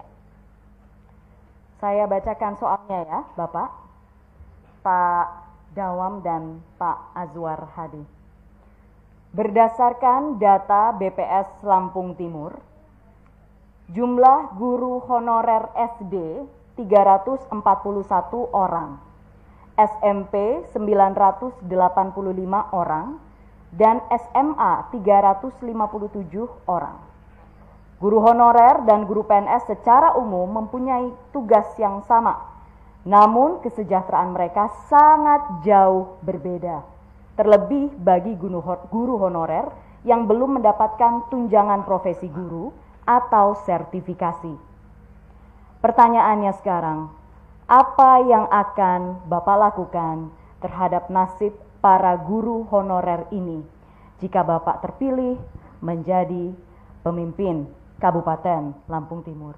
Saya bacakan soalnya ya, Bapak, Pak Dawam dan Pak Azwar Hadi. Berdasarkan data B P S Lampung Timur, jumlah guru honorer S D tiga ratus empat puluh satu orang, S M P sembilan ratus delapan puluh lima orang, dan S M A tiga ratus lima puluh tujuh orang. Guru honorer dan guru P N S secara umum mempunyai tugas yang sama, namun kesejahteraan mereka sangat jauh berbeda. Terlebih bagi guru honorer yang belum mendapatkan tunjangan profesi guru atau sertifikasi. Pertanyaannya sekarang, apa yang akan Bapak lakukan terhadap nasib para guru honorer ini jika Bapak terpilih menjadi pemimpin Kabupaten Lampung Timur?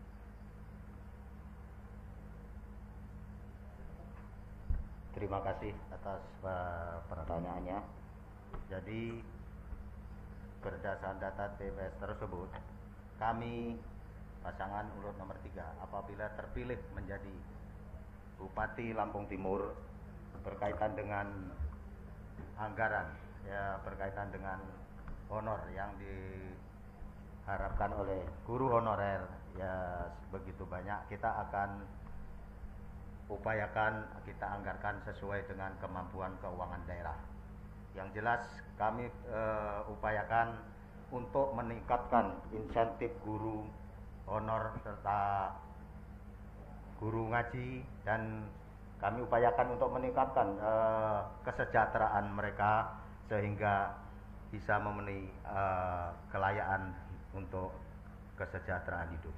Terima kasih atas uh, pertanyaannya. Jadi berdasarkan data B P S tersebut, kami pasangan urut nomor tiga apabila terpilih menjadi Bupati Lampung Timur berkaitan dengan anggaran, ya berkaitan dengan honor yang diharapkan oleh guru honorer, ya begitu banyak, kita akan upayakan, kita anggarkan sesuai dengan kemampuan keuangan daerah. Yang jelas kami uh, upayakan untuk meningkatkan insentif guru honor serta guru ngaji, dan kami upayakan untuk meningkatkan uh, kesejahteraan mereka sehingga bisa memenuhi uh, kelayaan untuk kesejahteraan hidup.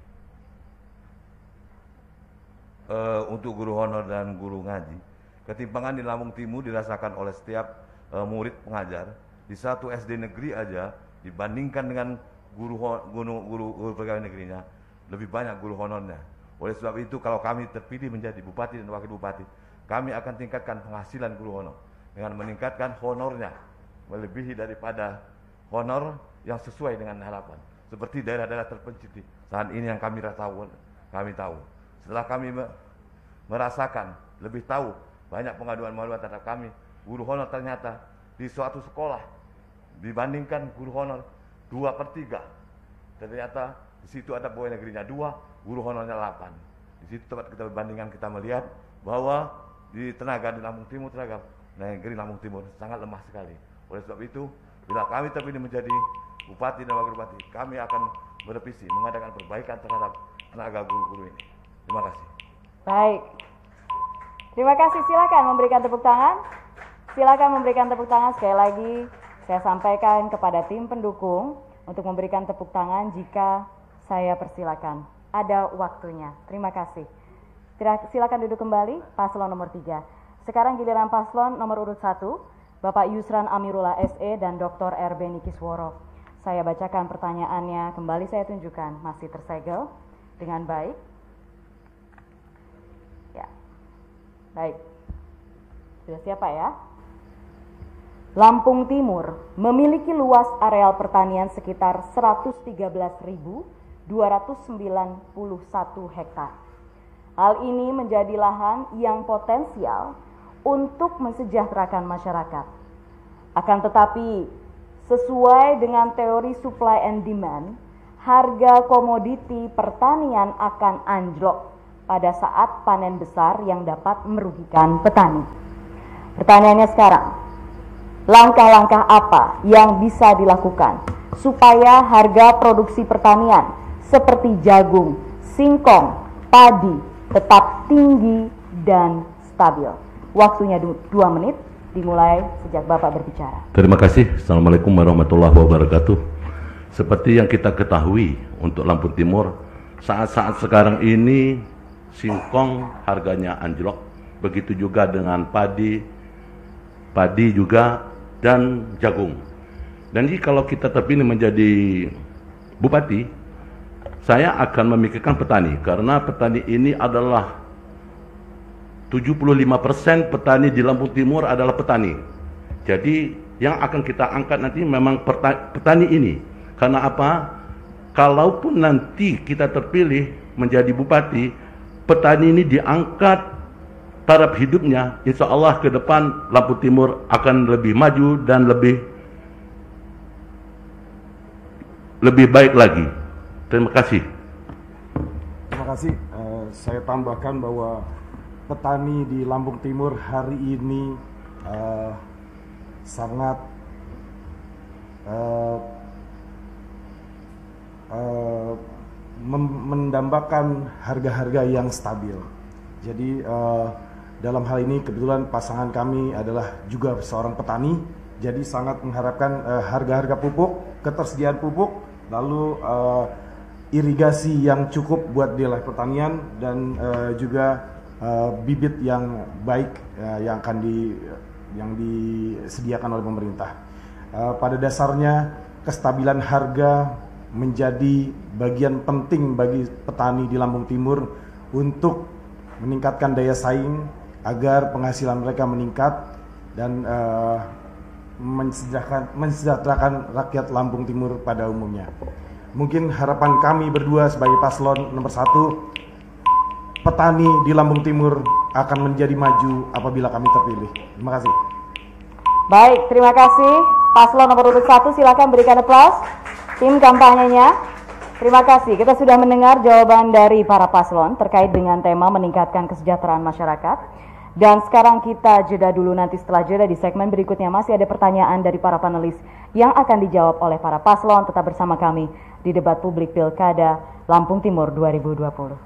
Uh, untuk guru honor dan guru ngaji, ketimpangan di Lampung Timur dirasakan oleh setiap uh, murid pengajar. Di satu S D negeri aja dibandingkan dengan guru guru guru, guru pegawai negerinya, lebih banyak guru honornya. Oleh sebab itu, kalau kami terpilih menjadi bupati dan wakil bupati, kami akan tingkatkan penghasilan guru honor dengan meningkatkan honornya melebihi daripada honor yang sesuai dengan harapan. Seperti daerah-daerah terpencil saat ini yang kami tahu, kami tahu. Setelah kami merasakan, lebih tahu banyak pengaduan-pengaduan terhadap kami, guru honor ternyata di suatu sekolah dibandingkan guru honor dua per tiga, ternyata di situ ada pegawai negerinya dua, guru honornya delapan. Di situ tempat kita berbandingkan, kita melihat bahwa di tenaga di Lampung Timur, tenaga negeri Lampung Timur sangat lemah sekali. Oleh sebab itu, bila kami terpilih menjadi bupati dan wakil bupati, kami akan bervisi mengadakan perbaikan terhadap tenaga guru-guru ini. Terima kasih. Baik. Terima kasih, silakan memberikan tepuk tangan. Silakan memberikan tepuk tangan sekali lagi. Saya sampaikan kepada tim pendukung untuk memberikan tepuk tangan jika saya persilakan. Ada waktunya. Terima kasih. Silakan duduk kembali, paslon nomor tiga. Sekarang giliran paslon nomor urut satu, Bapak Yusran Amirullah S E dan Doktor R B Nikisworo. Saya bacakan pertanyaannya, kembali saya tunjukkan, masih tersegel dengan baik. Ya, baik. Sudah siap Pak ya? Lampung Timur memiliki luas areal pertanian sekitar seratus tiga belas ribu dua ratus sembilan puluh satu hektar. Hal ini menjadi lahan yang potensial untuk mensejahterakan masyarakat. Akan tetapi, sesuai dengan teori supply and demand, harga komoditi pertanian akan anjlok pada saat panen besar yang dapat merugikan petani. Pertanyaannya sekarang, langkah-langkah apa yang bisa dilakukan supaya harga produksi pertanian seperti jagung, singkong, padi tetap tinggi dan stabil? Waktunya dua menit, dimulai sejak Bapak berbicara. Terima kasih. Assalamualaikum warahmatullahi wabarakatuh. Seperti yang kita ketahui untuk Lampung Timur, saat-saat sekarang ini singkong harganya anjlok, begitu juga dengan padi, padi juga, dan jagung. Dan jadi kalau kita terpilih menjadi bupati, saya akan memikirkan petani, karena petani ini adalah tujuh puluh lima persen petani di Lampung Timur adalah petani. Jadi yang akan kita angkat nanti memang petani ini. Karena apa? Kalaupun nanti kita terpilih menjadi bupati, petani ini diangkat taraf hidupnya, insya Allah ke depan Lampung Timur akan lebih maju dan lebih lebih baik lagi. Terima kasih. Terima kasih. Uh, saya tambahkan bahwa petani di Lampung Timur hari ini uh, sangat uh, uh, mendambakan harga-harga yang stabil. Jadi uh, dalam hal ini kebetulan pasangan kami adalah juga seorang petani, jadi sangat mengharapkan uh, harga-harga pupuk, ketersediaan pupuk, lalu uh, irigasi yang cukup buat di wilayah pertanian, dan uh, juga uh, bibit yang baik uh, yang akan di yang disediakan oleh pemerintah. Uh, pada dasarnya kestabilan harga menjadi bagian penting bagi petani di Lampung Timur untuk meningkatkan daya saing agar penghasilan mereka meningkat dan uh, mensejahterakan, mensejahterakan rakyat Lampung Timur pada umumnya. Mungkin harapan kami berdua sebagai paslon nomor satu, petani di Lampung Timur akan menjadi maju apabila kami terpilih. Terima kasih. Baik, terima kasih. Paslon nomor urut satu, silakan berikan aplaus. Tim kampanyenya. Terima kasih. Kita sudah mendengar jawaban dari para paslon terkait dengan tema meningkatkan kesejahteraan masyarakat. Dan sekarang kita jeda dulu, nanti setelah jeda di segmen berikutnya masih ada pertanyaan dari para panelis yang akan dijawab oleh para paslon. Tetap bersama kami di debat publik Pilkada Lampung Timur dua ribu dua puluh.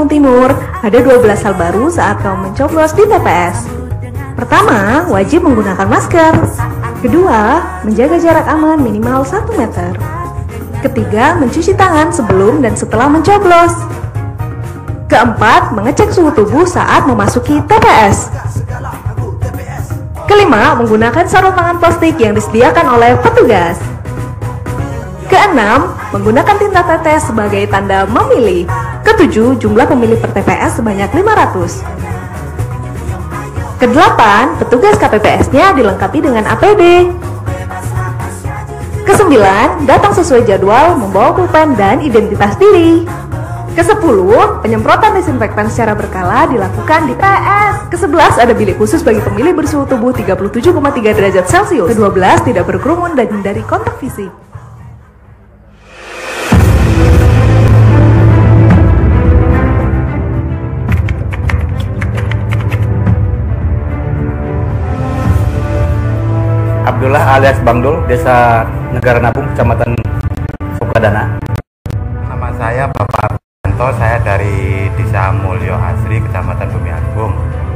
Timur, ada dua belas hal baru saat kamu mencoblos di T P S. Pertama, wajib menggunakan masker. Kedua, menjaga jarak aman minimal satu meter. Ketiga, mencuci tangan sebelum dan setelah mencoblos. Keempat, mengecek suhu tubuh saat memasuki T P S. Kelima, menggunakan sarung tangan plastik yang disediakan oleh petugas. Keenam, menggunakan tinta tetes sebagai tanda memilih. Ketujuh, jumlah pemilih per T P S sebanyak lima ratus. Kedelapan, petugas K P P S-nya dilengkapi dengan A P D. Kesembilan, datang sesuai jadwal membawa pulpen dan identitas diri. Kesepuluh, penyemprotan desinfektan secara berkala dilakukan di P S. Kesebelas, ada bilik khusus bagi pemilih bersuhu tubuh tiga puluh tujuh koma tiga derajat Celcius. Kedua belas, tidak berkerumun dan hindari kontak fisik. Abdullah alias Bang Dul, Desa Negara Nabung, Kecamatan Sukadana. Nama saya Bapak Anto, saya dari Desa Mulyo Asri, Kecamatan Bumi Agung.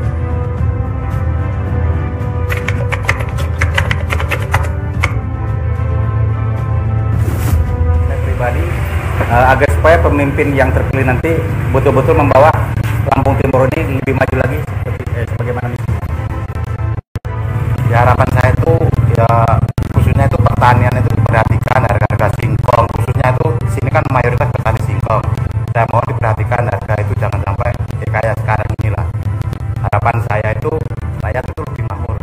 Saya pribadi uh, agar supaya pemimpin yang terpilih nanti betul-betul membawa Lampung Timur ini lebih maju lagi seperti eh, sebagaimana misinya. Ya, harapan saya itu ya khususnya itu pertanian itu diperhatikan, harga-harga singkong khususnya itu di sini kan mayoritas petani singkong. Saya mau diperhatikan harga itu jangan sampai ya, kayak sekarang inilah. Harapan saya itu rakyat itu lebih makmur.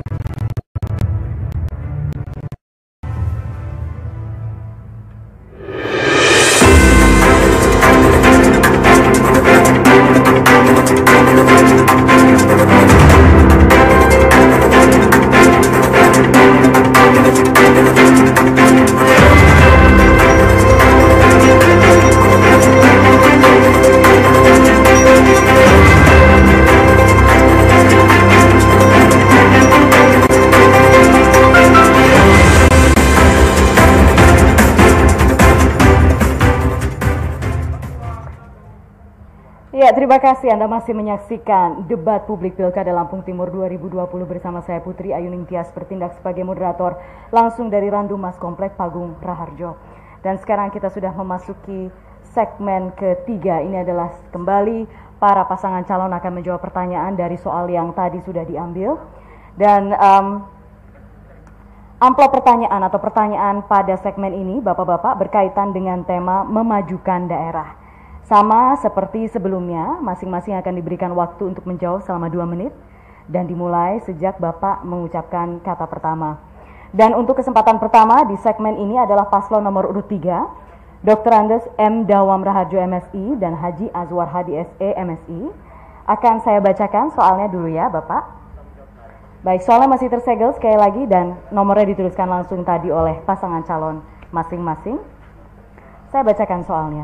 Ya, terima kasih Anda masih menyaksikan debat publik Pilkada Lampung Timur dua ribu dua puluh bersama saya Putri Ayuning Tias bertindak sebagai moderator langsung dari Randu Mas Komplek Pagung Raharjo. Dan sekarang kita sudah memasuki segmen ketiga. Ini adalah kembali para pasangan calon akan menjawab pertanyaan dari soal yang tadi sudah diambil. Dan um, amplop pertanyaan atau pertanyaan pada segmen ini Bapak-Bapak berkaitan dengan tema memajukan daerah. Sama seperti sebelumnya, masing-masing akan diberikan waktu untuk menjawab selama dua menit dan dimulai sejak Bapak mengucapkan kata pertama. Dan untuk kesempatan pertama di segmen ini adalah paslon nomor urut tiga, Doktor Andes M. Dawam Raharjo M Si dan Haji Azwar Hadi S E M Si. Akan saya bacakan soalnya dulu ya Bapak. Baik, soalnya masih tersegel sekali lagi dan nomornya dituliskan langsung tadi oleh pasangan calon masing-masing. Saya bacakan soalnya.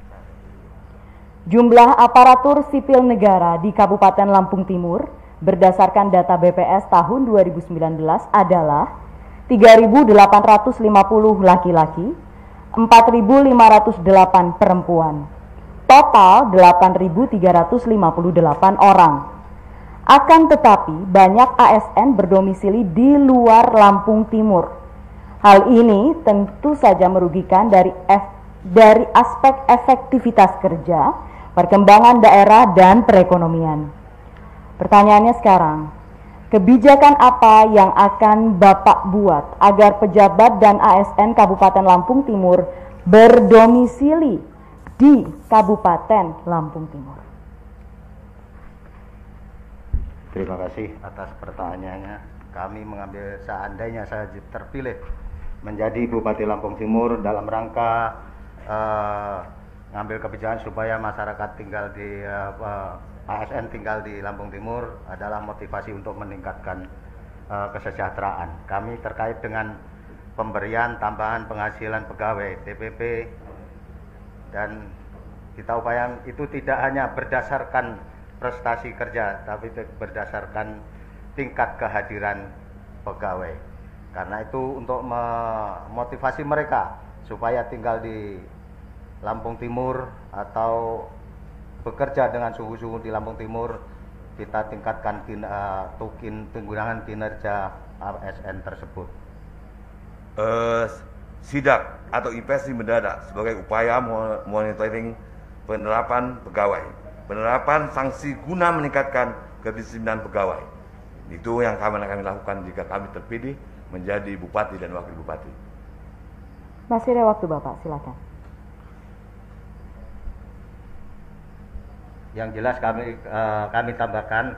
Jumlah aparatur sipil negara di Kabupaten Lampung Timur berdasarkan data B P S tahun dua ribu sembilan belas adalah tiga ribu delapan ratus lima puluh laki-laki, empat ribu lima ratus delapan perempuan, total delapan ribu tiga ratus lima puluh delapan orang. Akan tetapi banyak A S N berdomisili di luar Lampung Timur. Hal ini tentu saja merugikan dari F, dari aspek efektivitas kerja, perkembangan daerah dan perekonomian. Pertanyaannya sekarang, kebijakan apa yang akan Bapak buat agar pejabat dan A S N Kabupaten Lampung Timur berdomisili di Kabupaten Lampung Timur? Terima kasih atas pertanyaannya. Kami mengambil seandainya saya terpilih menjadi Bupati Lampung Timur dalam rangka uh, ngambil kebijakan supaya masyarakat tinggal di uh, A S N tinggal di Lampung Timur adalah motivasi untuk meningkatkan uh, kesejahteraan. Kami terkait dengan pemberian tambahan penghasilan pegawai T P P dan kita upayakan itu tidak hanya berdasarkan prestasi kerja tapi berdasarkan tingkat kehadiran pegawai. Karena itu untuk memotivasi mereka supaya tinggal di Lampung Timur atau bekerja dengan sungguh-sungguh di Lampung Timur, kita tingkatkan kin, uh, tukin penggunaan kinerja A S N tersebut. Uh, sidak atau investasi mendadak sebagai upaya monitoring penerapan pegawai, penerapan sanksi guna meningkatkan kedisiplinan pegawai. Itu yang kami akan lakukan jika kami terpilih menjadi bupati dan wakil bupati. Masih ada waktu Bapak, silakan. Yang jelas kami uh, kami tambahkan,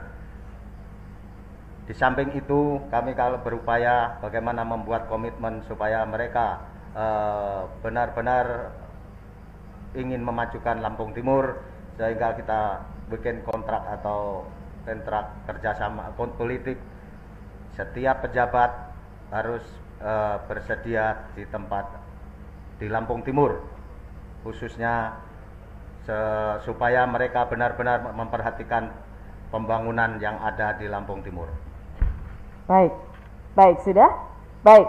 di samping itu kami kalau berupaya bagaimana membuat komitmen supaya mereka benar-benar uh, ingin memajukan Lampung Timur, sehingga kita bikin kontrak atau kontrak kerjasama politik. Setiap pejabat harus uh, bersedia di tempat di Lampung Timur, khususnya supaya mereka benar-benar memperhatikan pembangunan yang ada di Lampung Timur. Baik, baik sudah, baik.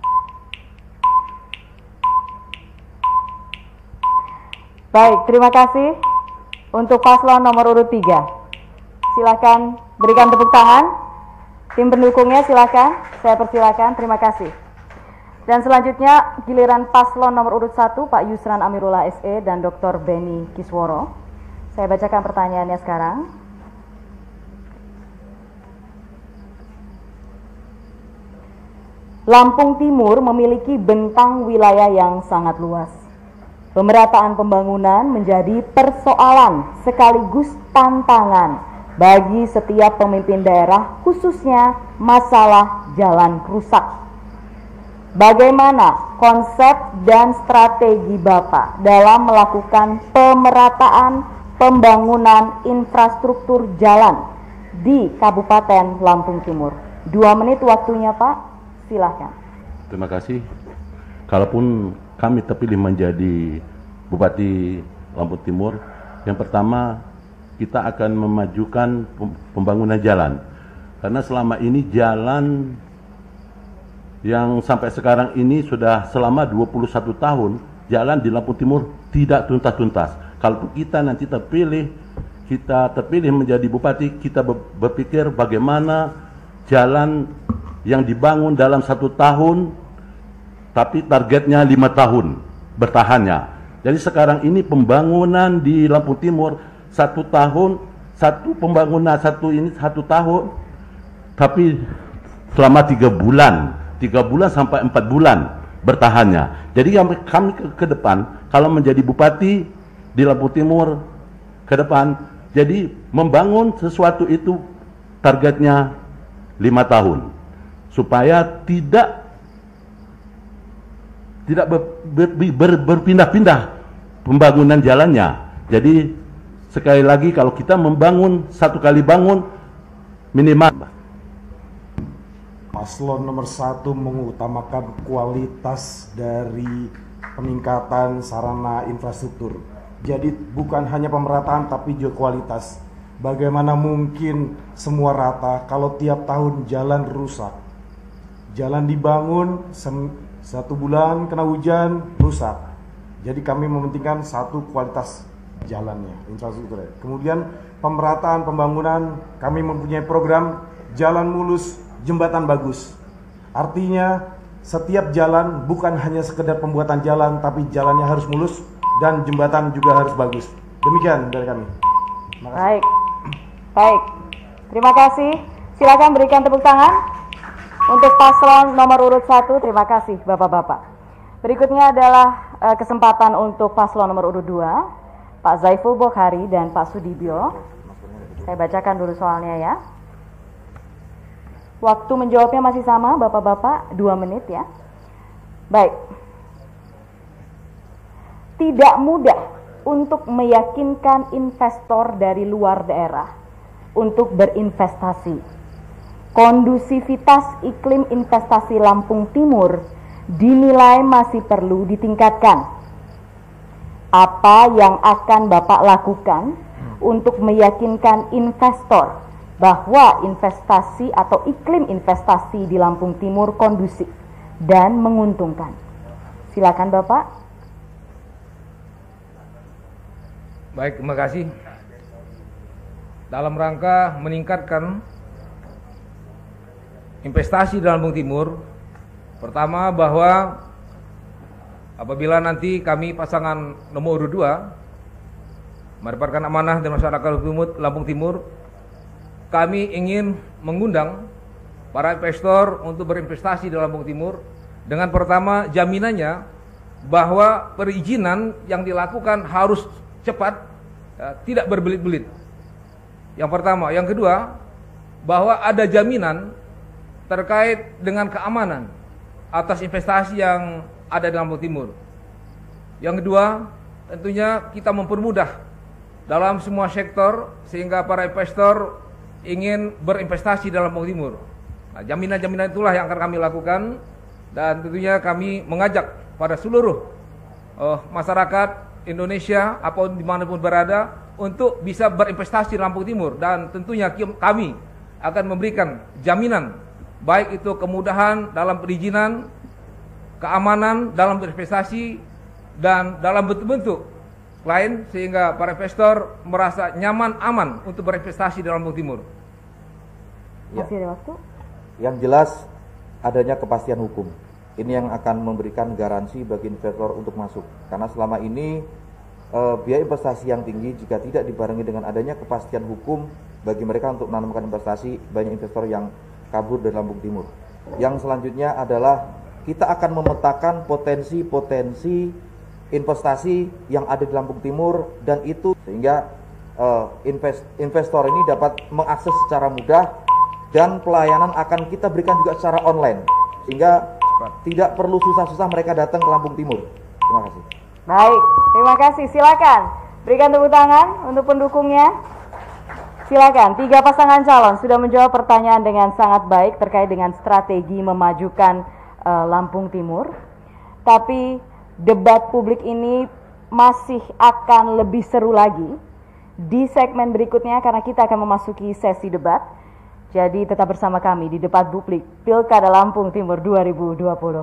Baik, terima kasih untuk paslon nomor urut tiga. Silakan berikan tepuk tangan. Tim pendukungnya silakan, saya persilakan. Terima kasih. Dan selanjutnya giliran paslon nomor urut satu Pak Yusran Amirullah S E dan Doktor Beni Kisworo. Saya bacakan pertanyaannya sekarang. Lampung Timur memiliki bentang wilayah yang sangat luas. Pemerataan pembangunan menjadi persoalan sekaligus tantangan bagi setiap pemimpin daerah, khususnya masalah jalan rusak. Bagaimana konsep dan strategi Bapak dalam melakukan pemerataan pembangunan infrastruktur jalan di Kabupaten Lampung Timur? Dua menit waktunya Pak, silahkan. Terima kasih. Kalaupun kami terpilih menjadi Bupati Lampung Timur, yang pertama kita akan memajukan pembangunan jalan. Karena selama ini jalan yang sampai sekarang ini sudah selama dua puluh satu tahun, jalan di Lampung Timur tidak tuntas-tuntas. Kalau kita nanti terpilih, kita terpilih menjadi bupati, kita berpikir bagaimana jalan yang dibangun dalam satu tahun, tapi targetnya lima tahun bertahannya. Jadi sekarang ini pembangunan di Lampung Timur satu tahun, satu pembangunan satu ini satu tahun, tapi selama tiga bulan. Tiga bulan sampai empat bulan bertahannya. Jadi kami ke, ke depan, kalau menjadi bupati di Lampung Timur ke depan, jadi membangun sesuatu itu targetnya lima tahun, supaya tidak tidak ber, ber, ber, berpindah-pindah pembangunan jalannya. Jadi sekali lagi kalau kita membangun satu kali bangun minimal. Paslon nomor satu mengutamakan kualitas dari peningkatan sarana infrastruktur. Jadi bukan hanya pemerataan tapi juga kualitas. Bagaimana mungkin semua rata kalau tiap tahun jalan rusak? Jalan dibangun, satu bulan kena hujan, rusak. Jadi kami mementingkan satu kualitas jalannya, infrastruktur. Kemudian pemerataan pembangunan, kami mempunyai program jalan mulus, jembatan bagus. Artinya setiap jalan bukan hanya sekedar pembuatan jalan, tapi jalannya harus mulus dan jembatan juga harus bagus. Demikian dari kami. Baik, baik. Terima kasih. Silakan berikan tepuk tangan untuk paslon nomor urut satu. Terima kasih Bapak-Bapak. Berikutnya adalah uh, kesempatan untuk paslon nomor urut dua, Pak Zaiful Bokhari dan Pak Sudibyo. Saya bacakan dulu soalnya ya. Waktu menjawabnya masih sama Bapak-Bapak, dua menit ya. Baik. Tidak mudah untuk meyakinkan investor dari luar daerah untuk berinvestasi. Kondusivitas iklim investasi Lampung Timur dinilai masih perlu ditingkatkan. Apa yang akan Bapak lakukan untuk meyakinkan investor bahwa investasi atau iklim investasi di Lampung Timur kondusif dan menguntungkan? Silakan Bapak. Baik, terima kasih. dalam rangka meningkatkan investasi di Lampung Timur. Pertama, bahwa apabila nanti kami pasangan nomor urut dua mendapatkan amanah dari masyarakat Lampung Timur, kami ingin mengundang para investor untuk berinvestasi di Lampung Timur dengan pertama jaminannya bahwa perizinan yang dilakukan harus cepat, ya, tidak berbelit-belit. Yang pertama, yang kedua, bahwa ada jaminan terkait dengan keamanan atas investasi yang ada di Lampung Timur. Yang kedua, tentunya kita mempermudah dalam semua sektor sehingga para investor ingin berinvestasi di Lampung Timur. Nah, jaminan-jaminan itulah yang akan kami lakukan, dan tentunya kami mengajak pada seluruh uh, masyarakat Indonesia apapun dimanapun berada untuk bisa berinvestasi di Lampung Timur, dan tentunya kami akan memberikan jaminan baik itu kemudahan dalam perizinan, keamanan dalam berinvestasi, dan dalam bentuk-bentuk lain sehingga para investor merasa nyaman, aman untuk berinvestasi di Lampung Timur. Ya. Yang jelas adanya kepastian hukum. Ini yang akan memberikan garansi bagi investor untuk masuk. Karena selama ini e, biaya investasi yang tinggi jika tidak dibarengi dengan adanya kepastian hukum bagi mereka untuk menanamkan investasi, banyak investor yang kabur dari Lampung Timur. Yang selanjutnya adalah kita akan memetakan potensi-potensi investasi yang ada di Lampung Timur, dan itu sehingga uh, invest, investor ini dapat mengakses secara mudah, dan pelayanan akan kita berikan juga secara online sehingga tidak perlu susah-susah mereka datang ke Lampung Timur. Terima kasih. Baik, terima kasih. Silakan berikan tepuk tangan untuk pendukungnya. Silakan, tiga pasangan calon sudah menjawab pertanyaan dengan sangat baik terkait dengan strategi memajukan uh, Lampung Timur. Tapi debat publik ini masih akan lebih seru lagi di segmen berikutnya karena kita akan memasuki sesi debat. Jadi tetap bersama kami di debat publik Pilkada Lampung Timur dua ribu dua puluh.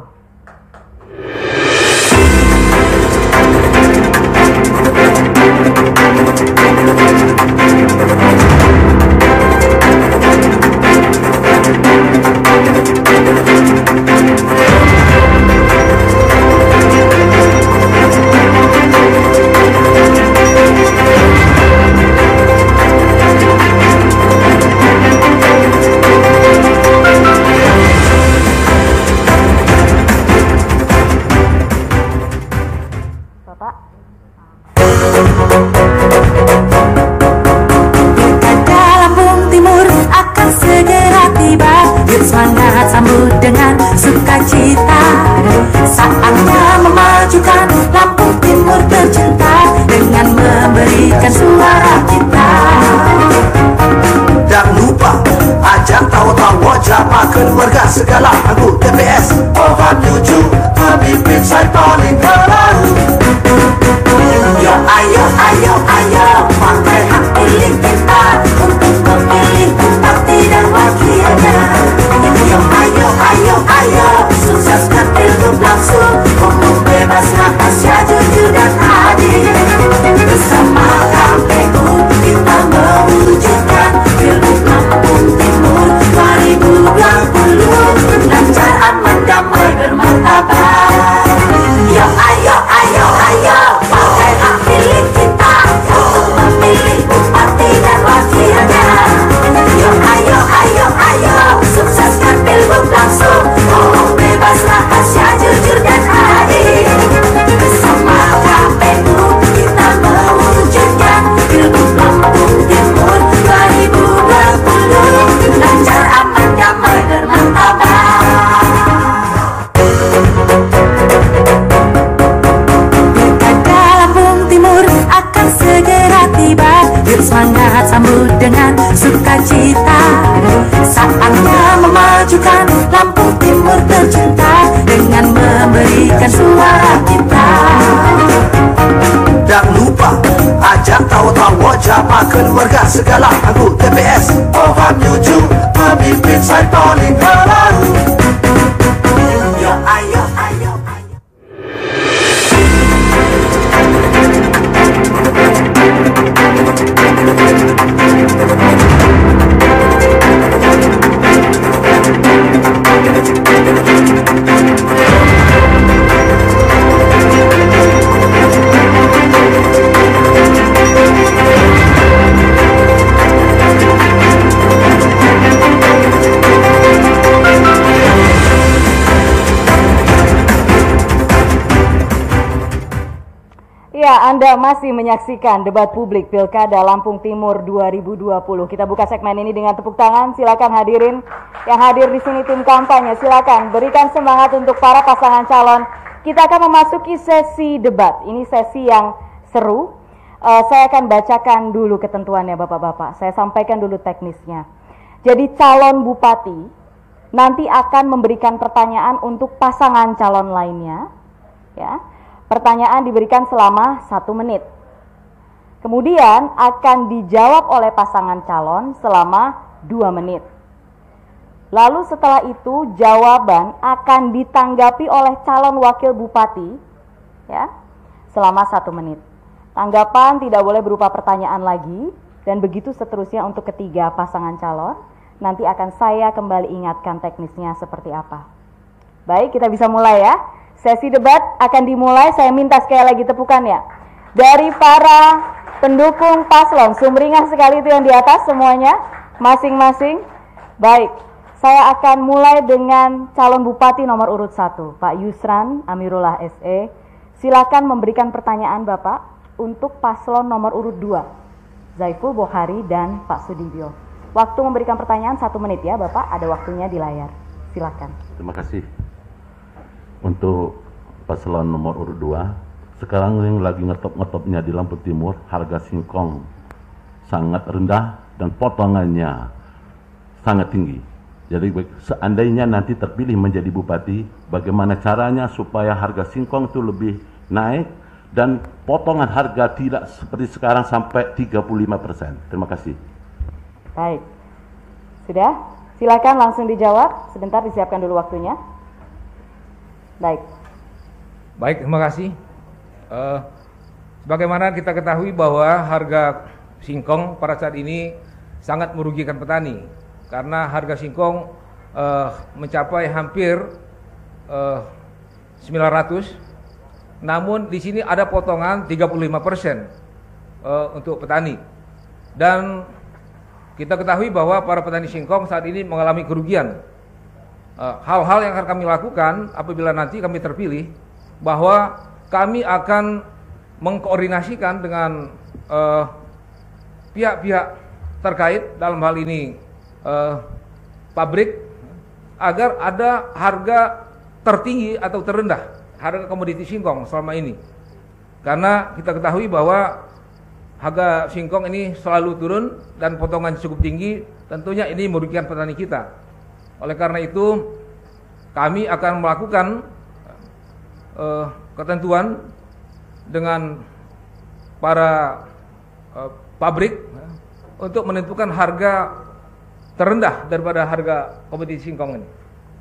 Semangat sambut dengan sukacita, saatnya memajukan Lampung Timur tercinta dengan memberikan suara kita. Jangan lupa ajak tahu-tahu wajah keluarga segala anggota T P S. Orang lucu pemimpin saya paling baru. Yo ayo ayo ayo pakai hak pilih kita untuk memilih bupati dan wakilnya. Yo ayo ayo ayo sukseskan pilgub langsung, umum bebas rahasia jujur dan adil. Bersama K P U kita mewujudkan pilgub Lampung Timur dua ribu dua puluh lancar, aman, damai, bermartabat. Yo ayo ayo ayo pakai hak pilih kita untuk memilih bupati dan wakilnya. Yo ayo ayo ayo sukseskan pilgub langsung, umum bebas rahasia jujur dan adil. Bersama K P U kita mewujudkan pilgub Lampung Timur dua ribu dua puluh lancar, aman, damai, bermartabat. Pilkada Lampung Timur akan segera tiba, bersemangat sambut dengan sukacita. Saatnya memajukan Lampung Timur tercinta dengan memberikan suara kita. Jangan lupa ajak tahu-tahu wajah keluarga segala anggota T P S. Orang lucu pemimpin saya paling baru. Yo ayo ayo ayo. Pemirsa, Anda masih menyaksikan debat publik Pilkada Lampung Timur dua ribu dua puluh. Kita buka segmen ini dengan tepuk tangan. Silakan hadirin yang hadir di sini tim kampanye. Silakan berikan semangat untuk para pasangan calon. Kita akan memasuki sesi debat. Ini sesi yang seru. Uh, saya akan bacakan dulu ketentuannya, Bapak-bapak. Saya sampaikan dulu teknisnya. Jadi calon bupati nanti akan memberikan pertanyaan untuk pasangan calon lainnya, ya. Pertanyaan diberikan selama satu menit. Kemudian akan dijawab oleh pasangan calon selama dua menit. Lalu setelah itu jawaban akan ditanggapi oleh calon wakil bupati, ya, selama satu menit. Tanggapan tidak boleh berupa pertanyaan lagi, dan begitu seterusnya untuk ketiga pasangan calon. Nanti akan saya kembali ingatkan teknisnya seperti apa. Baik, kita bisa mulai ya. Sesi debat akan dimulai, saya minta sekali lagi tepukannya. Dari para pendukung paslon, sumringah sekali itu yang di atas semuanya, masing-masing. Baik, saya akan mulai dengan calon bupati nomor urut satu, Pak Yusran Amirullah S E. Silakan memberikan pertanyaan Bapak untuk paslon nomor urut dua, Zaiful Bohari dan Pak Sudibyo. Waktu memberikan pertanyaan satu menit ya Bapak, ada waktunya di layar. Silakan. Terima kasih. Untuk paslon nomor urut dua, sekarang yang lagi ngetop-ngetopnya di Lampung Timur, harga singkong sangat rendah dan potongannya sangat tinggi. Jadi seandainya nanti terpilih menjadi bupati, bagaimana caranya supaya harga singkong itu lebih naik dan potongan harga tidak seperti sekarang sampai tiga puluh lima persen. Terima kasih. Baik, sudah? Silakan langsung dijawab. Sebentar, disiapkan dulu waktunya. Baik. Baik, terima kasih. Uh, sebagaimana kita ketahui bahwa harga singkong pada saat ini sangat merugikan petani karena harga singkong uh, mencapai hampir uh, sembilan ratus. Namun di sini ada potongan tiga puluh lima persen uh, untuk petani. Dan kita ketahui bahwa para petani singkong saat ini mengalami kerugian. Hal-hal uh, yang akan kami lakukan apabila nanti kami terpilih, bahwa kami akan mengkoordinasikan dengan pihak-pihak uh, terkait, dalam hal ini uh, pabrik, agar ada harga tertinggi atau terendah harga komoditi singkong selama ini. Karena kita ketahui bahwa harga singkong ini selalu turun dan potongan cukup tinggi, tentunya ini merugikan petani kita. Oleh karena itu, kami akan melakukan uh, ketentuan dengan para uh, pabrik uh, untuk menentukan harga terendah daripada harga komoditi singkong ini.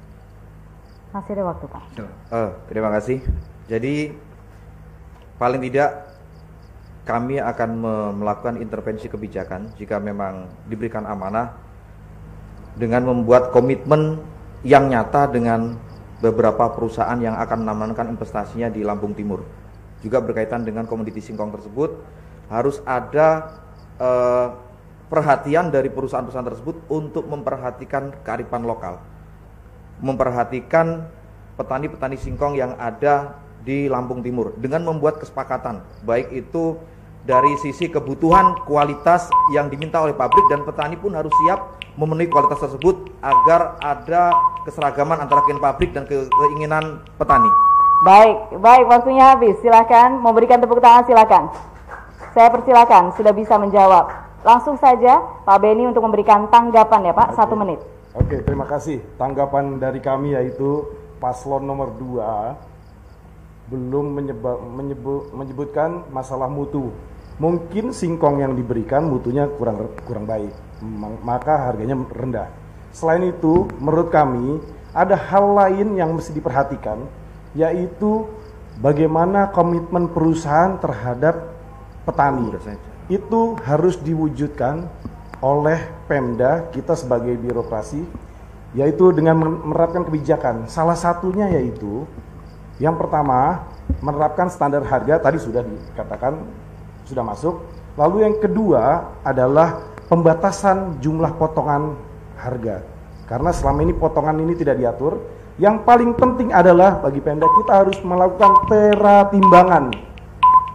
Masih ada waktu, Pak. Uh, terima kasih. Jadi paling tidak kami akan melakukan intervensi kebijakan jika memang diberikan amanah dengan membuat komitmen yang nyata dengan beberapa perusahaan yang akan menanamkan investasinya di Lampung Timur. Juga berkaitan dengan komoditi singkong tersebut, harus ada eh, perhatian dari perusahaan-perusahaan tersebut untuk memperhatikan kearifan lokal, memperhatikan petani-petani singkong yang ada di Lampung Timur dengan membuat kesepakatan, baik itu dari sisi kebutuhan kualitas yang diminta oleh pabrik, dan petani pun harus siap memenuhi kualitas tersebut agar ada keseragaman antara keinginan pabrik dan keinginan petani. Baik, baik, waktunya habis. Silakan memberikan tepuk tangan, silakan. Saya persilakan, sudah bisa menjawab. Langsung saja Pak Beni untuk memberikan tanggapan ya Pak, Oke. satu menit. Oke, terima kasih. Tanggapan dari kami yaitu paslon nomor dua belum menyebut, menyebut, menyebutkan masalah mutu. Mungkin singkong yang diberikan mutunya kurang kurang baik, maka harganya rendah. Selain itu, menurut kami ada hal lain yang mesti diperhatikan, yaitu bagaimana komitmen perusahaan terhadap petani. Itu harus diwujudkan oleh Pemda, kita sebagai birokrasi, yaitu dengan menerapkan kebijakan. Salah satunya yaitu yang pertama, menerapkan standar harga, tadi sudah dikatakan sudah masuk. Lalu yang kedua adalah pembatasan jumlah potongan harga, karena selama ini potongan ini tidak diatur. Yang paling penting adalah bagi Pemda, kita harus melakukan peratimbangan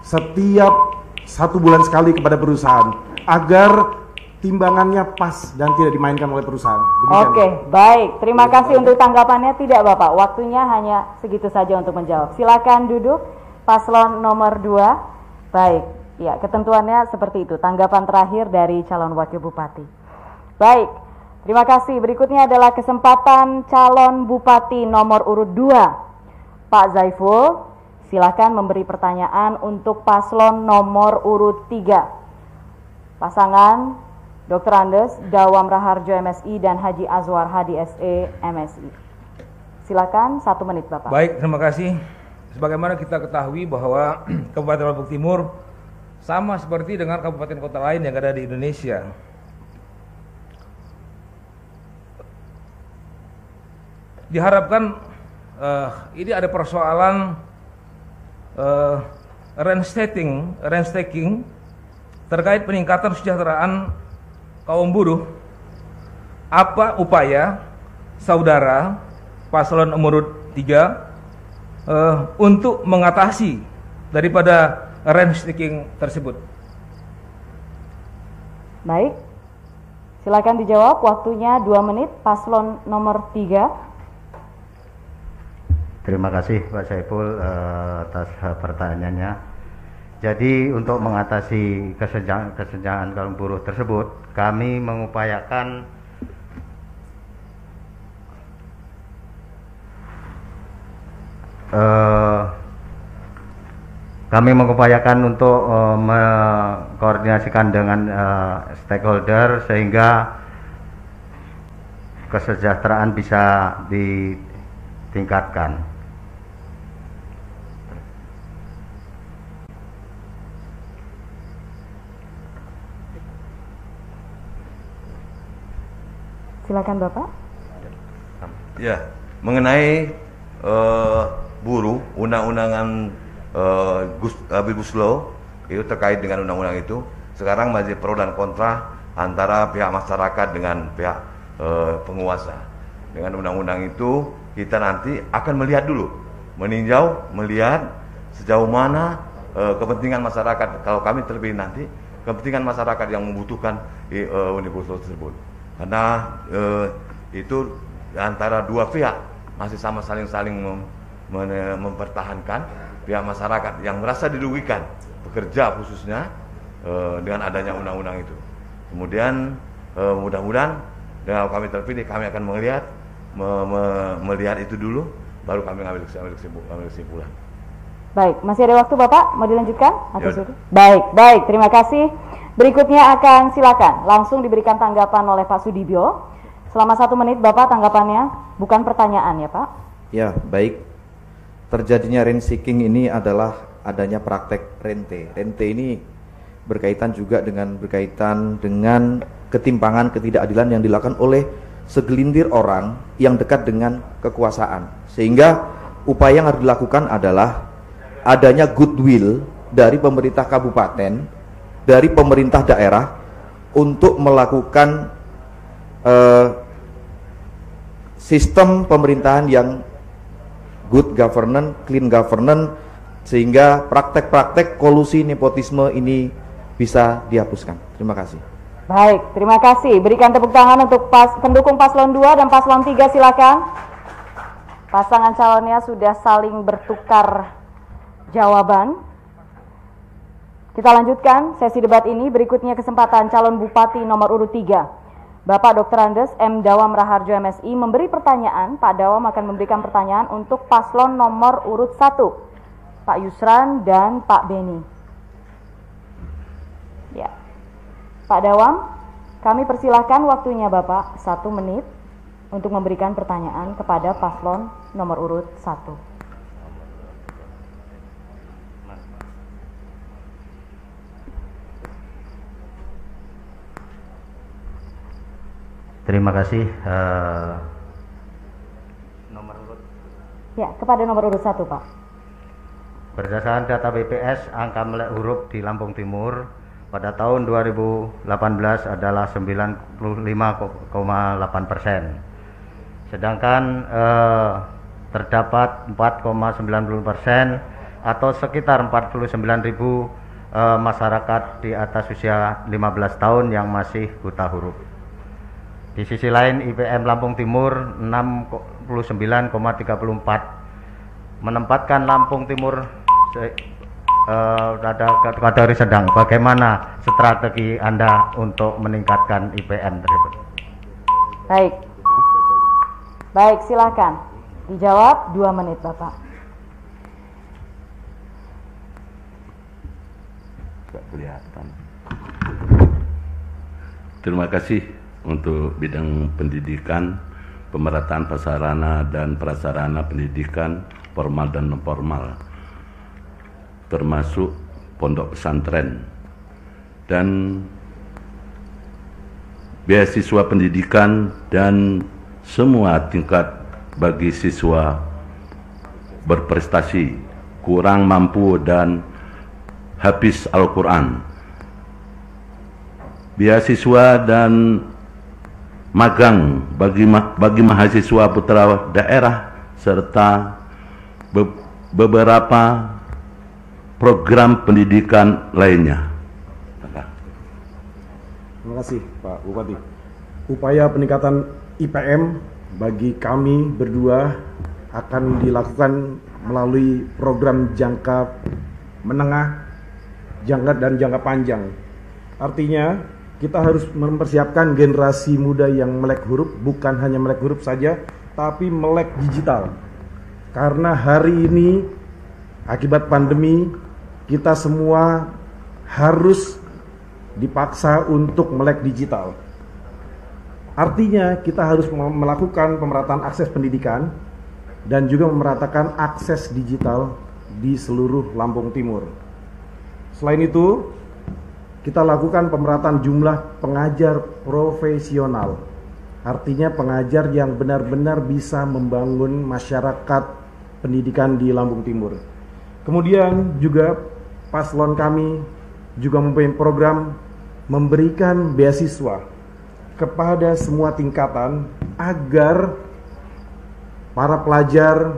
setiap satu bulan sekali kepada perusahaan agar timbangannya pas dan tidak dimainkan oleh perusahaan. Demikian. Oke, baik. Terima kasih untuk tanggapannya. Tidak Bapak, waktunya hanya segitu saja untuk menjawab. Silakan duduk, paslon nomor dua. Baik, ya ketentuannya seperti itu. Tanggapan terakhir dari calon wakil bupati. Baik, terima kasih. Berikutnya adalah kesempatan calon bupati nomor urut dua. Pak Zaiful, silakan memberi pertanyaan untuk paslon nomor urut tiga. Pasangan Doktor Andes, Dawam Raharjo M S I dan Haji Azwar Hadi S E M S I. Silakan, satu menit Bapak. Baik, terima kasih. Sebagaimana kita ketahui bahwa Kabupaten Lombok Timur sama seperti dengan kabupaten kota lain yang ada di Indonesia. Diharapkan uh, ini ada persoalan uh, rent-setting, rent-taking terkait peningkatan kesejahteraan kaum buruh. Apa upaya saudara paslon nomor tiga uh, untuk mengatasi daripada rent-taking tersebut? Baik, silakan dijawab. Waktunya dua menit. Paslon nomor tiga. Terima kasih Pak Saiful uh, atas uh, pertanyaannya. Jadi untuk mengatasi kesenjangan, kesenjangan kaum buruh tersebut, kami mengupayakan uh, kami mengupayakan untuk uh, mengkoordinasikan dengan uh, stakeholder sehingga kesejahteraan bisa ditingkatkan. Silakan Bapak. Ya, mengenai uh, buruh, undang-undangan uh, Gus Omnibus Law itu terkait dengan undang-undang itu, sekarang masih pro dan kontra antara pihak masyarakat dengan pihak uh, penguasa. Dengan undang-undang itu kita nanti akan melihat dulu, meninjau, melihat sejauh mana uh, kepentingan masyarakat. Kalau kami terlebih nanti kepentingan masyarakat yang membutuhkan uh, Omnibus Law tersebut. Karena eh, itu antara dua pihak masih sama saling-saling mem, mem, mempertahankan pihak masyarakat yang merasa dirugikan, pekerja khususnya eh, dengan adanya undang-undang itu. Kemudian eh, mudah-mudahan dengan kami terpilih kami akan melihat me, me, melihat itu dulu, baru kami mengambil kesimpulan. Baik, masih ada waktu Bapak, mau dilanjutkan? Atau sudah? Baik, baik, terima kasih. Berikutnya akan silakan langsung diberikan tanggapan oleh Pak Sudibyo. Selama satu menit Bapak tanggapannya, bukan pertanyaan ya Pak. Ya, baik. Terjadinya rent seeking ini adalah adanya praktek rente. Rente ini berkaitan juga dengan berkaitan dengan ketimpangan, ketidakadilan yang dilakukan oleh segelintir orang yang dekat dengan kekuasaan. Sehingga upaya yang harus dilakukan adalah adanya goodwill dari pemerintah kabupaten, dari pemerintah daerah untuk melakukan uh, sistem pemerintahan yang good governance, clean governance, sehingga praktek-praktek kolusi nepotisme ini bisa dihapuskan. Terima kasih. Baik, terima kasih. Berikan tepuk tangan untuk pas, pendukung paslon dua dan paslon tiga, silakan. Pasangan calonnya sudah saling bertukar jawaban. Kita lanjutkan sesi debat ini. Berikutnya kesempatan calon bupati nomor urut tiga. Bapak Doktor Andes M. Dawam Raharjo M S I memberi pertanyaan. Pak Dawam akan memberikan pertanyaan untuk paslon nomor urut satu, Pak Yusran dan Pak Beni. Ya, Pak Dawam, kami persilahkan waktunya Bapak satu menit untuk memberikan pertanyaan kepada paslon nomor urut satu. Terima kasih. Uh, nomor urut. Ya, kepada nomor urut satu, Pak. Berdasarkan data B P S, angka melek huruf di Lampung Timur pada tahun dua ribu delapan belas adalah sembilan puluh lima koma delapan persen. Sedangkan uh, terdapat empat koma sembilan puluh persen atau sekitar empat puluh sembilan ribu eh, masyarakat di atas usia lima belas tahun yang masih buta huruf. Di sisi lain I P M Lampung Timur enam puluh sembilan koma tiga empat menempatkan Lampung Timur se, uh, kategori sedang. Bagaimana strategi Anda untuk meningkatkan I P M tersebut? Baik, baik silakan dijawab dua menit Bapak. Tidak kelihatan. Terima kasih untuk bidang pendidikan, pemerataan prasarana dan prasarana pendidikan formal dan non formal, termasuk pondok pesantren dan beasiswa pendidikan dan semua tingkat bagi siswa berprestasi, kurang mampu dan hafiz Al-Quran, beasiswa dan magang bagi bagi mahasiswa putra daerah serta be, beberapa program pendidikan lainnya. Terima kasih Pak Bupati. Upaya peningkatan I P M bagi kami berdua akan dilakukan melalui program jangka menengah, jangka dan jangka panjang. Artinya kita harus mempersiapkan generasi muda yang melek huruf, bukan hanya melek huruf saja, tapi melek digital. Karena hari ini akibat pandemi kita semua harus dipaksa untuk melek digital. Artinya kita harus melakukan pemerataan akses pendidikan dan juga memeratakan akses digital di seluruh Lampung Timur. Selain itu, kita lakukan pemerataan jumlah pengajar profesional. Artinya pengajar yang benar-benar bisa membangun masyarakat pendidikan di Lampung Timur. Kemudian juga paslon kami juga mempunyai program memberikan beasiswa kepada semua tingkatan agar para pelajar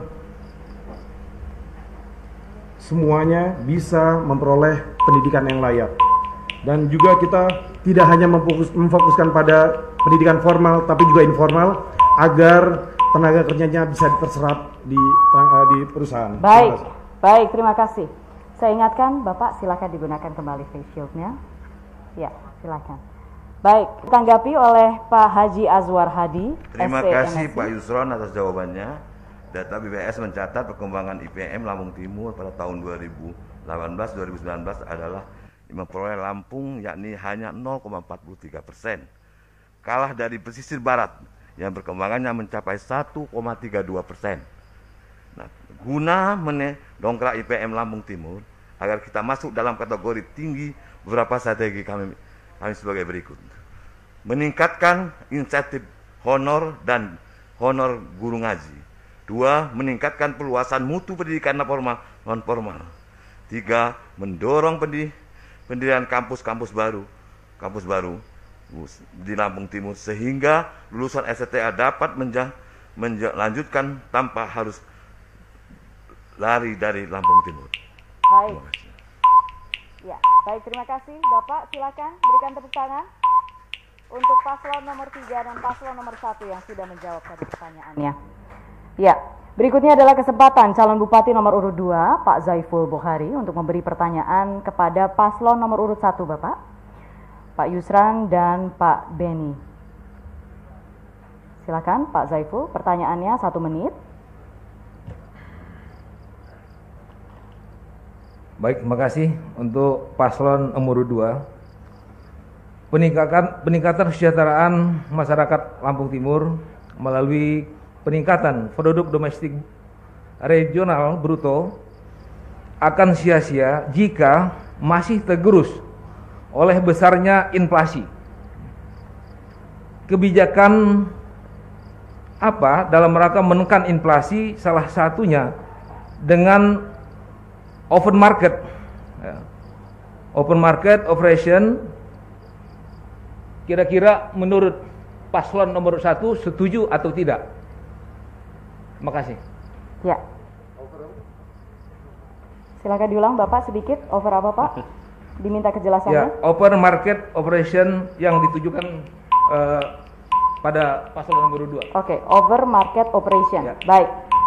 semuanya bisa memperoleh pendidikan yang layak. Dan juga kita tidak hanya memfokus, memfokuskan pada pendidikan formal tapi juga informal agar tenaga kerjanya bisa terserap di di perusahaan. Baik, baik, terima kasih. Saya ingatkan Bapak silakan digunakan kembali face shield-nya. Ya, silakan. Baik, ditanggapi oleh Pak Haji Azwar Hadi. Terima S C M S I. kasih Pak Yusron atas jawabannya. Data B P S mencatat perkembangan I P M Lampung Timur pada tahun dua ribu delapan belas dua ribu sembilan belas adalah memperoleh Lampung yakni hanya nol koma empat puluh tiga persen, kalah dari pesisir barat yang perkembangannya mencapai satu koma tiga dua persen. Nah, guna mendongkrak I P M Lampung Timur agar kita masuk dalam kategori tinggi, beberapa strategi kami kami sebagai berikut: meningkatkan insentif honor dan honor guru ngaji. Dua, meningkatkan peluasan mutu pendidikan formal non formal. Tiga, mendorong pendidikan pendirian kampus-kampus baru, kampus baru di Lampung Timur sehingga lulusan S T A dapat melanjutkan tanpa harus lari dari Lampung Timur. Baik. Ya, baik, terima kasih Bapak. Silakan berikan tepuk tangan untuk paslon nomor tiga dan paslon nomor satu yang sudah menjawab tadi pertanyaannya. Ya, berikutnya adalah kesempatan calon bupati nomor urut dua, Pak Zaiful Bukhari, untuk memberi pertanyaan kepada paslon nomor urut satu, Bapak, Pak Yusran dan Pak Beni. Silakan Pak Zaiful, pertanyaannya satu menit. Baik, terima kasih untuk paslon nomor urut dua. Peningkatan peningkatan kesejahteraan masyarakat Lampung Timur melalui peningkatan produk domestik regional bruto akan sia-sia jika masih tergerus oleh besarnya inflasi. Kebijakan apa dalam rangka menekan inflasi? Salah satunya dengan open market, open market operation. Kira-kira menurut paslon nomor satu setuju atau tidak? Terima kasih. Ya. Silakan diulang Bapak sedikit, over apa Pak? Diminta kejelasannya. Ya, open market operation yang ditujukan uh, pada paslon nomor dua. Oke, okay, over market operation. Ya. Baik.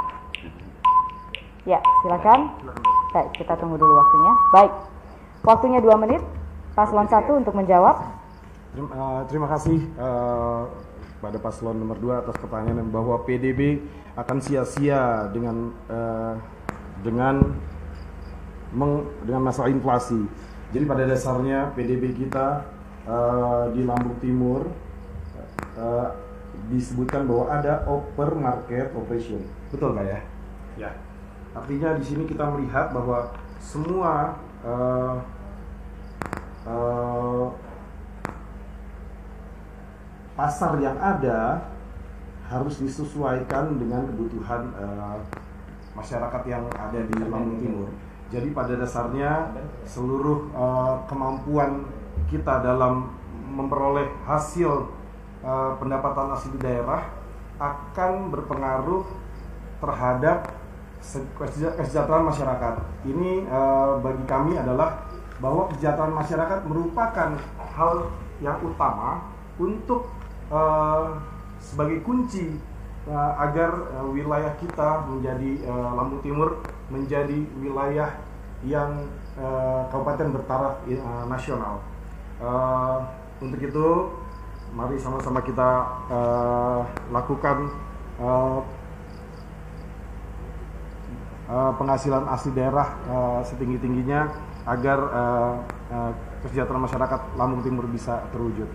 Ya, silakan. Baik, kita tunggu dulu waktunya. Baik. Waktunya dua menit. Paslon satu untuk menjawab. Terima, uh, terima kasih uh, pada paslon nomor dua atas pertanyaan bahwa P D B akan sia-sia dengan uh, dengan meng, dengan masalah inflasi. Jadi pada dasarnya P D B kita uh, di Lampung Timur uh, disebutkan bahwa ada open market operation. Betul nggak ya? Ya. Artinya di sini kita melihat bahwa semua uh, uh, pasar yang ada harus disesuaikan dengan kebutuhan uh, masyarakat yang ada di Lampung Timur. Jadi pada dasarnya seluruh uh, kemampuan kita dalam memperoleh hasil uh, pendapatan asli daerah akan berpengaruh terhadap kesejahteraan masyarakat. Ini uh, bagi kami adalah bahwa kesejahteraan masyarakat merupakan hal yang utama untuk uh, sebagai kunci uh, agar uh, wilayah kita menjadi uh, Lampung Timur menjadi wilayah yang uh, kabupaten bertaraf uh, nasional. Uh, untuk itu, mari sama-sama kita uh, lakukan uh, uh, penghasilan asli daerah uh, setinggi-tingginya agar uh, uh, kesejahteraan masyarakat Lampung Timur bisa terwujud.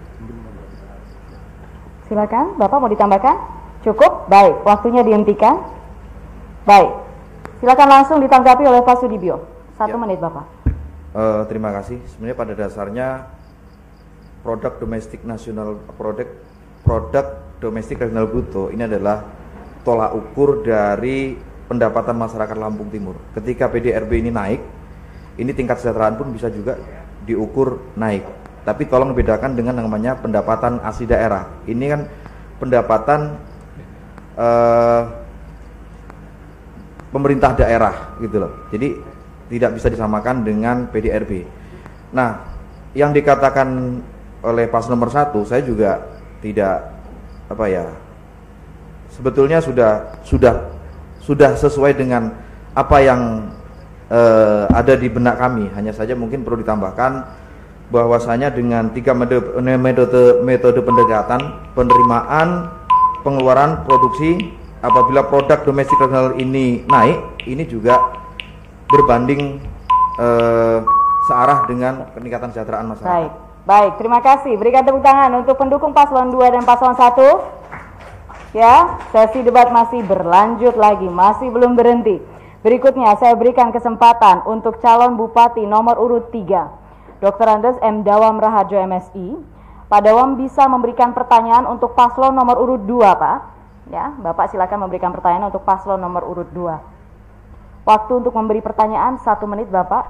Silakan, Bapak mau ditambahkan? Cukup? Baik, waktunya dihentikan. Baik, silakan langsung ditanggapi oleh Pak Sudibyo. Satu ya. menit, Bapak. Uh, terima kasih. Sebenarnya pada dasarnya produk domestik nasional, produk produk domestik nasional bruto ini adalah tolak ukur dari pendapatan masyarakat Lampung Timur. Ketika P D R B ini naik, ini tingkat kesejahteraan pun bisa juga diukur naik. Tapi tolong bedakan dengan namanya pendapatan asli daerah. Ini kan pendapatan uh, pemerintah daerah gitu loh. Jadi tidak bisa disamakan dengan P D R B. Nah, yang dikatakan oleh pas nomor satu, saya juga tidak apa ya. Sebetulnya sudah sudah sudah sesuai dengan apa yang uh, ada di benak kami. Hanya saja mungkin perlu ditambahkan bahwasanya dengan tiga metode, metode, metode pendekatan, penerimaan, pengeluaran, produksi, apabila produk domestik nasional ini naik, ini juga berbanding eh, searah dengan peningkatan kesejahteraan masyarakat. Baik, baik, terima kasih. Berikan tepuk tangan untuk pendukung paslon dua dan paslon satu. Ya, sesi debat masih berlanjut lagi, masih belum berhenti. Berikutnya saya berikan kesempatan untuk calon bupati nomor urut tiga. Doktor Andes M. Dawam Raharjo M Si. Pak Dawam bisa memberikan pertanyaan untuk paslon nomor urut dua, Pak. Ya, Bapak silakan memberikan pertanyaan untuk paslon nomor urut dua. Waktu untuk memberi pertanyaan satu menit, Bapak.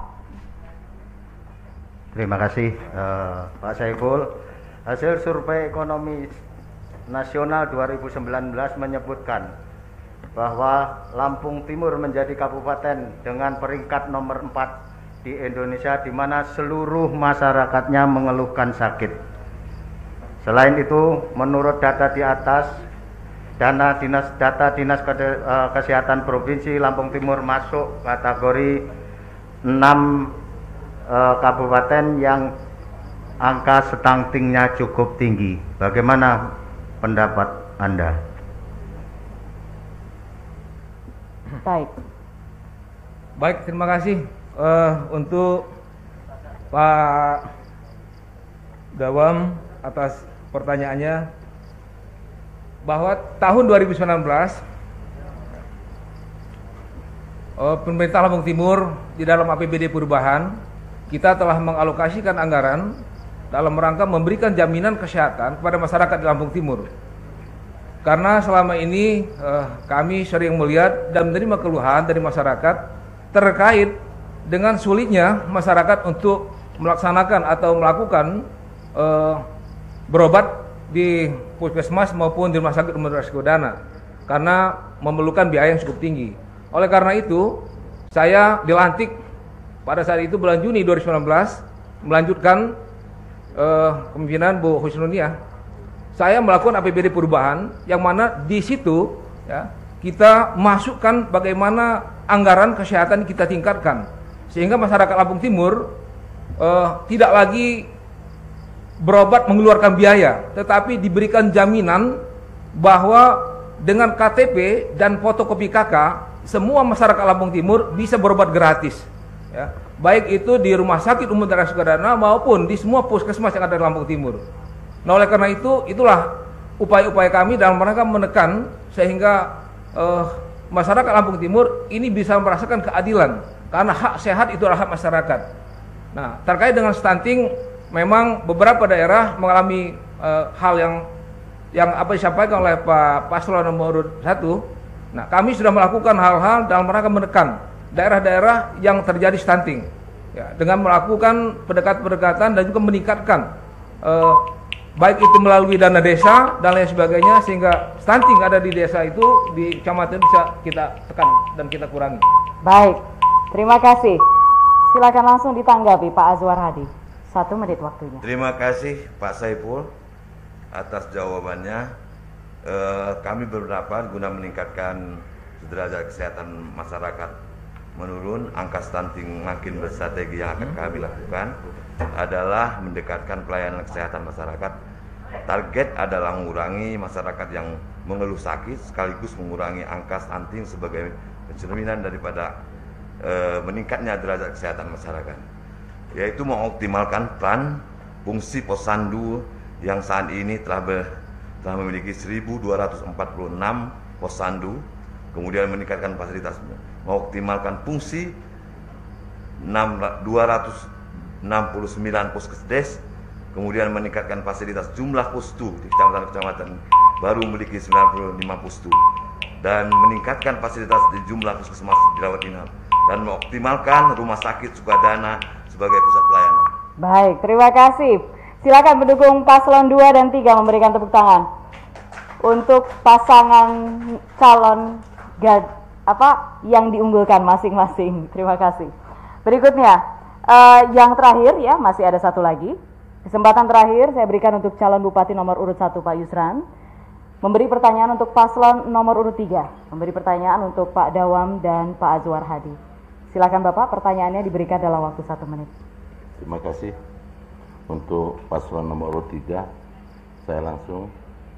Terima kasih, uh, Pak Saiful. Hasil survei ekonomi nasional dua ribu sembilan belas menyebutkan bahwa Lampung Timur menjadi kabupaten dengan peringkat nomor empat di Indonesia, di mana seluruh masyarakatnya mengeluhkan sakit. Selain itu, menurut data di atas, dana dinas data dinas kesehatan provinsi Lampung Timur masuk kategori enam eh, kabupaten yang angka stuntingnya cukup tinggi. Bagaimana pendapat Anda? Baik. Baik, terima kasih. Uh, untuk Pak Dawam atas pertanyaannya, bahwa tahun dua ribu sembilan belas uh, pemerintah Lampung Timur di dalam A P B D perubahan kita telah mengalokasikan anggaran dalam rangka memberikan jaminan kesehatan kepada masyarakat di Lampung Timur. Karena selama ini uh, kami sering melihat dan menerima keluhan dari masyarakat terkait dengan sulitnya masyarakat untuk melaksanakan atau melakukan uh, berobat di puskesmas maupun di rumah sakit umum daerah Skodana karena memerlukan biaya yang cukup tinggi. Oleh karena itu, saya dilantik pada saat itu bulan Juni dua ribu sembilan belas melanjutkan uh, kepemimpinan Bu Husnunia, saya melakukan A P B D perubahan yang mana di situ ya, kita masukkan bagaimana anggaran kesehatan kita tingkatkan sehingga masyarakat Lampung Timur uh, tidak lagi berobat mengeluarkan biaya, tetapi diberikan jaminan bahwa dengan K T P dan fotokopi K K semua masyarakat Lampung Timur bisa berobat gratis ya. Baik itu di Rumah Sakit Umum Daerah Sukadana maupun di semua puskesmas yang ada di Lampung Timur. Nah, oleh karena itu, itulah upaya-upaya kami dalam rangka menekan sehingga uh, masyarakat Lampung Timur ini bisa merasakan keadilan karena hak sehat itu adalah hak masyarakat. Nah, terkait dengan stunting, memang beberapa daerah mengalami uh, hal yang yang apa disampaikan oleh Pak Paslon nomor satu. Nah, kami sudah melakukan hal-hal dalam rangka menekan daerah-daerah yang terjadi stunting ya, dengan melakukan pendekatan-pendekatan dan juga meningkatkan uh, baik itu melalui dana desa dan lain sebagainya sehingga stunting ada di desa itu di kecamatan bisa kita tekan dan kita kurangi. Baik, terima kasih. Silakan langsung ditanggapi Pak Azwar Hadi. Satu menit waktunya. Terima kasih Pak Saiful atas jawabannya. Uh, kami berpendapat guna meningkatkan derajat kesehatan masyarakat menurun, angka stunting makin berstrategi yang akan kami lakukan adalah mendekatkan pelayanan kesehatan masyarakat. Target adalah mengurangi masyarakat yang mengeluh sakit sekaligus mengurangi angka stunting sebagai pencerminan daripada e, meningkatnya derajat kesehatan masyarakat, yaitu mengoptimalkan peran fungsi posyandu yang saat ini telah, ber, telah memiliki seribu dua ratus empat puluh enam posyandu, kemudian meningkatkan fasilitas, mengoptimalkan fungsi dua ratus enam puluh sembilan puskesdes, kemudian meningkatkan fasilitas jumlah pustu di kecamatan-kecamatan baru memiliki sembilan puluh lima pustu, dan meningkatkan fasilitas di jumlah puskesmas dirawat inap, dan mengoptimalkan rumah sakit Sukadana sebagai pusat pelayanan. Baik, terima kasih. Silakan pendukung paslon dua dan tiga memberikan tepuk tangan untuk pasangan calon gad, apa yang diunggulkan masing-masing. Terima kasih. Berikutnya, uh, yang terakhir ya, masih ada satu lagi. Kesempatan terakhir saya berikan untuk calon bupati nomor urut satu Pak Yusran. Memberi pertanyaan untuk paslon nomor urut tiga. Memberi pertanyaan untuk Pak Dawam dan Pak Azwar Hadi. Silakan Bapak, pertanyaannya diberikan dalam waktu satu menit. Terima kasih. Untuk paslon nomor urut tiga, saya langsung.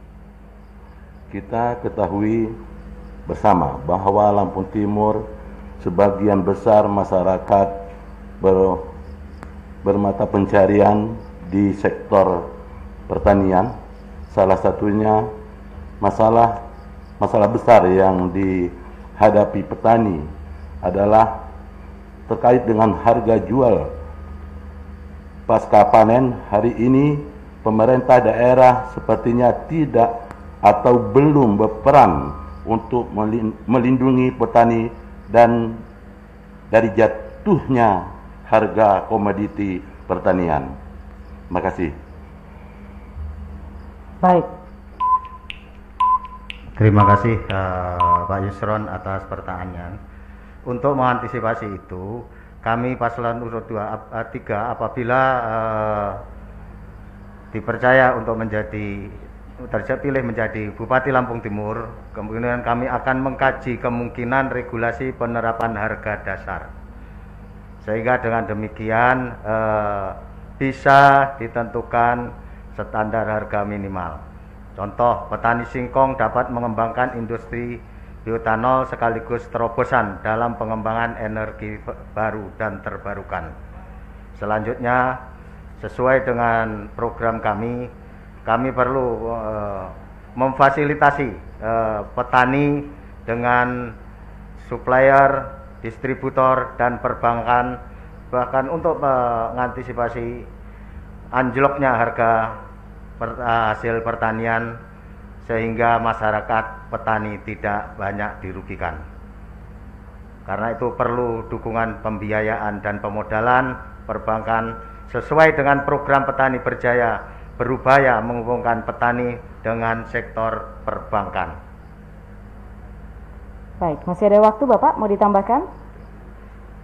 Kita ketahui bersama bahwa Lampung Timur sebagian besar masyarakat ber, bermata pencarian di sektor pertanian. Salah satunya masalah masalah besar yang dihadapi petani adalah terkait dengan harga jual pasca panen. Hari ini pemerintah daerah sepertinya tidak atau belum berperan untuk melindungi petani dan dari jatuhnya harga komoditi pertanian. Terima kasih. Baik. Terima kasih uh, Pak Yusron atas pertanyaannya. Untuk mengantisipasi itu, kami paslon urut dua, tiga apabila uh, dipercaya untuk menjadi terpilih menjadi Bupati Lampung Timur, kemudian kami akan mengkaji kemungkinan regulasi penerapan harga dasar, sehingga dengan demikian eh, bisa ditentukan standar harga minimal. Contoh, petani singkong dapat mengembangkan industri bioetanol sekaligus terobosan dalam pengembangan energi baru dan terbarukan. Selanjutnya, sesuai dengan program kami, kami perlu uh, memfasilitasi uh, petani dengan supplier, distributor, dan perbankan, bahkan untuk mengantisipasi anjloknya harga per, uh, hasil pertanian, sehingga masyarakat petani tidak banyak dirugikan. Karena itu perlu dukungan pembiayaan dan pemodalan perbankan sesuai dengan program Petani Berjaya, berupaya menghubungkan petani dengan sektor perbankan. Baik, masih ada waktu Bapak, mau ditambahkan?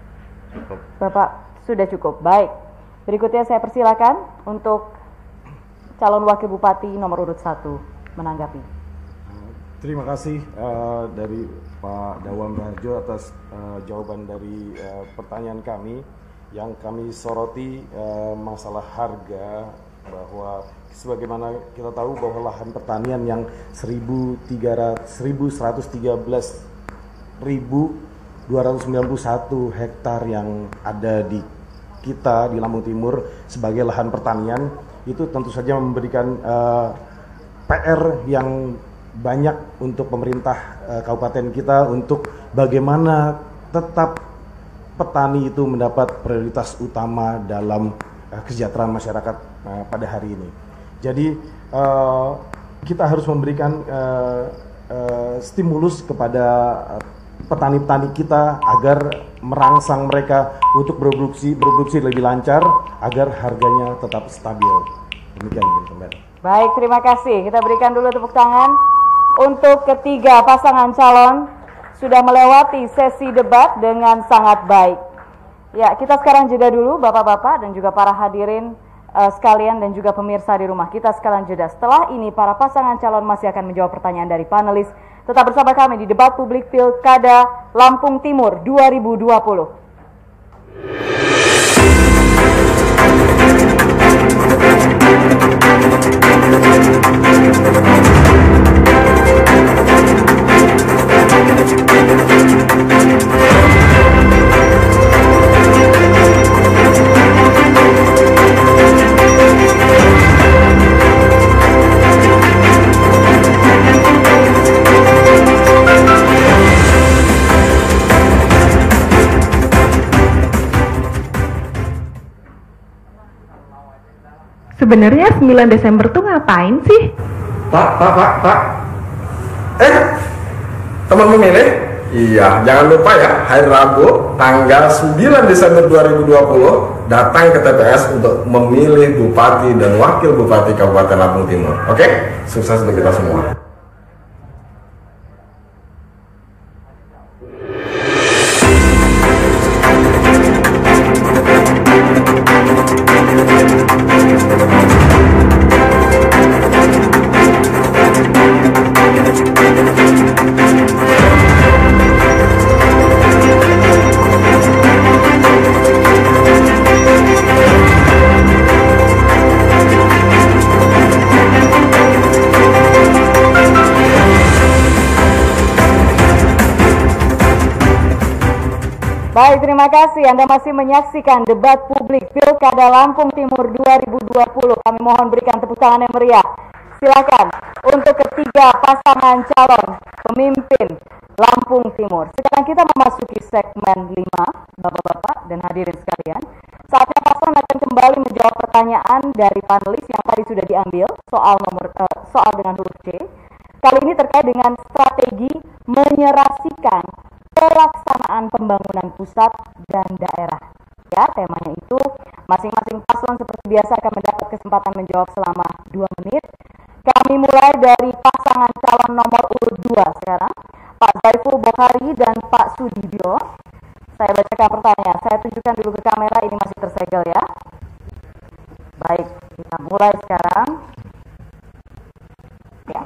Cukup. Bapak sudah cukup. Baik. Berikutnya saya persilakan untuk calon wakil bupati nomor urut satu menanggapi. Terima kasih uh, dari Pak Dawam Raharjo atas uh, jawaban dari uh, pertanyaan kami. Yang kami soroti uh, masalah harga, bahwa sebagaimana kita tahu bahwa lahan pertanian yang seribu seratus tiga belas ribu dua ratus sembilan puluh satu hektar yang ada di kita di Lampung Timur sebagai lahan pertanian itu tentu saja memberikan uh, P R yang banyak untuk pemerintah uh, kabupaten kita untuk bagaimana tetap petani itu mendapat prioritas utama dalam uh, kesejahteraan masyarakat uh, pada hari ini. Jadi uh, kita harus memberikan uh, uh, stimulus kepada uh, petani-petani kita agar merangsang mereka untuk berproduksi berproduksi lebih lancar agar harganya tetap stabil. Demikian, teman-teman. Baik, terima kasih. Kita berikan dulu tepuk tangan untuk ketiga pasangan calon sudah melewati sesi debat dengan sangat baik. Ya, kita sekarang jeda dulu Bapak-bapak dan juga para hadirin uh, sekalian dan juga pemirsa di rumah. Kita sekarang jeda. Setelah ini para pasangan calon masih akan menjawab pertanyaan dari panelis. Tetap bersama kami di debat publik Pilkada Lampung Timur dua ribu dua puluh. Sebenarnya sembilan Desember tuh ngapain sih? Pak, pak, pak, pak. Eh, teman memilih? Iya, jangan lupa ya, hari Rabu tanggal sembilan Desember dua ribu dua puluh datang ke T P S untuk memilih Bupati dan Wakil Bupati Kabupaten Lampung Timur. Oke? Sukses untuk kita semua. Baik, terima kasih. Anda masih menyaksikan debat publik Pilkada Lampung Timur dua ribu dua puluh. Kami mohon berikan tepuk tangan yang meriah. Silakan untuk ketiga pasangan calon pemimpin Lampung Timur. Sekarang kita memasuki segmen lima, Bapak-bapak dan hadirin sekalian. Saatnya pasangan akan kembali menjawab pertanyaan dari panelis yang tadi sudah diambil soal nomor uh, soal dengan huruf C. Kali ini terkait dengan strategi menyerasikan pelaksanaan pembangunan pusat dan daerah. Ya, temanya itu masing-masing paslon seperti biasa akan mendapat kesempatan menjawab selama dua menit. Kami mulai dari pasangan calon nomor urut dua sekarang, Pak Zaiful Bokhari dan Pak Sudibyo. Saya bacakan pertanyaan. Saya tunjukkan dulu ke kamera, ini masih tersegel ya. Baik, kita mulai sekarang. Ya.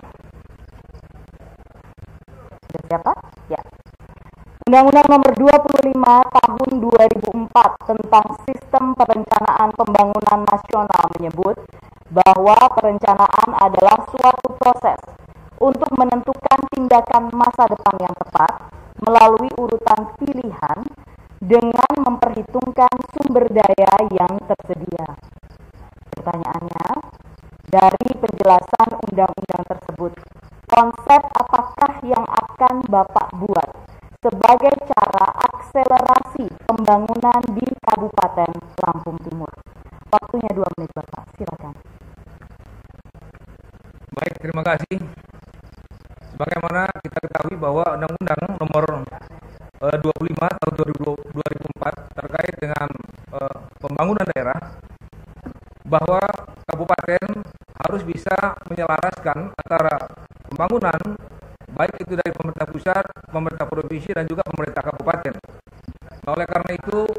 Sudah siapa? Ya. Undang-Undang Nomor dua puluh lima Tahun dua ribu empat tentang Sistem Perencanaan Pembangunan Nasional menyebut bahwa perencanaan adalah suatu proses untuk menentukan tindakan masa depan yang tepat melalui urutan pilihan dengan memperhitungkan sumber daya yang tersedia. Pertanyaannya, dari penjelasan undang-undang tersebut, konsep apakah yang akan Bapak buat sebagai cara akselerasi pembangunan di Kabupaten Lampung Timur? Waktunya dua menit, Bapak. Silakan. Baik, terima kasih. Sebagaimana kita ketahui bahwa Undang-Undang Nomor uh, dua puluh lima Tahun dua ribu empat terkait dengan uh, pembangunan daerah, bahwa kabupaten harus bisa menyelaraskan antara pembangunan baik itu dari pemerintah pusat, pemerintah provinsi, dan juga pemerintah kabupaten. Nah, oleh karena itu,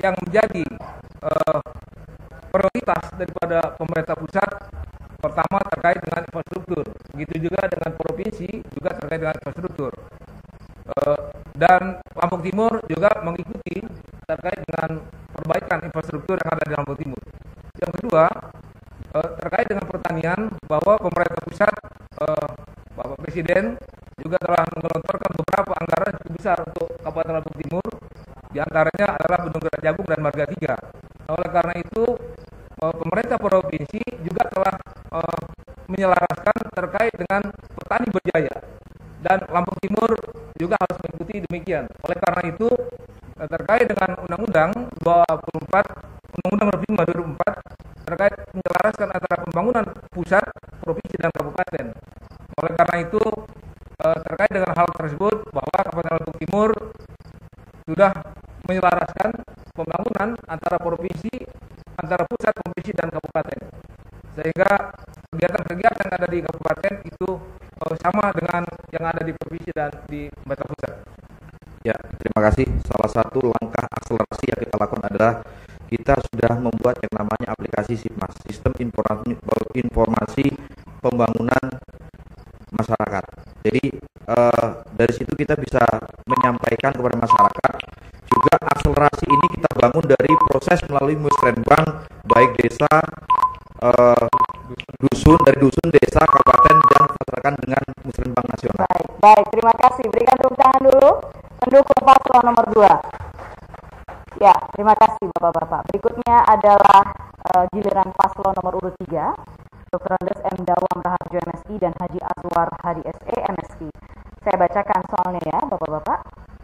yang menjadi uh, prioritas daripada pemerintah pusat, pertama terkait dengan infrastruktur, begitu juga dengan provinsi juga terkait dengan infrastruktur. Uh, dan Lampung Timur juga mengikuti terkait dengan perbaikan infrastruktur yang ada di Lampung Timur. Yang kedua, uh, terkait dengan pertanian, bahwa pemerintah pusat, uh, Bapak Presiden juga telah menggelontorkan beberapa anggaran cukup besar untuk Kabupaten Lampung Timur, di antaranya adalah Bendung Gerak Jagung dan Marga tiga. Nah, oleh karena itu, uh, pemerintah provinsi juga telah uh, menyelaraskan terkait dengan petani berjaya, dan Lampung Timur juga harus mengikuti demikian. Oleh karena itu, terkait dengan Undang-Undang dua puluh empat, Undang-Undang Nomor lima dua ribu empat, terkait menyelaraskan antara pembangunan pusat, provinsi, dan kabupaten. Oleh karena itu, terkait dengan hal tersebut, bahwa Kabupaten Lampung Timur sudah menyelaraskan pembangunan antara provinsi, antara pusat, provinsi, dan kabupaten. Sehingga kegiatan-kegiatan yang ada di kabupaten itu sama dengan yang ada di provinsi dan di pemerintah pusat. Ya, terima kasih. Salah satu langkah akselerasi yang kita lakukan adalah kita sudah membuat yang namanya aplikasi SIPMAS, Sistem Informasi, Informasi Pembangunan Masyarakat. Jadi eh, dari situ kita bisa menyampaikan kepada masyarakat. Juga akselerasi ini kita bangun dari proses melalui musrenbang, baik desa, eh, dusun, dari dusun, desa, kabupaten, dan masyarakat dengan musrenbang nasional. Baik, baik, terima kasih. Berikan tepuk tangan dulu pendukung paslon nomor dua. Ya, terima kasih Bapak-Bapak. Berikutnya adalah uh, giliran paslon nomor urut tiga, Doktor Andes M. Dawam Raharjo M S I dan Haji Azwar Hadi S E M S I. Saya bacakan soalnya ya, Bapak-Bapak.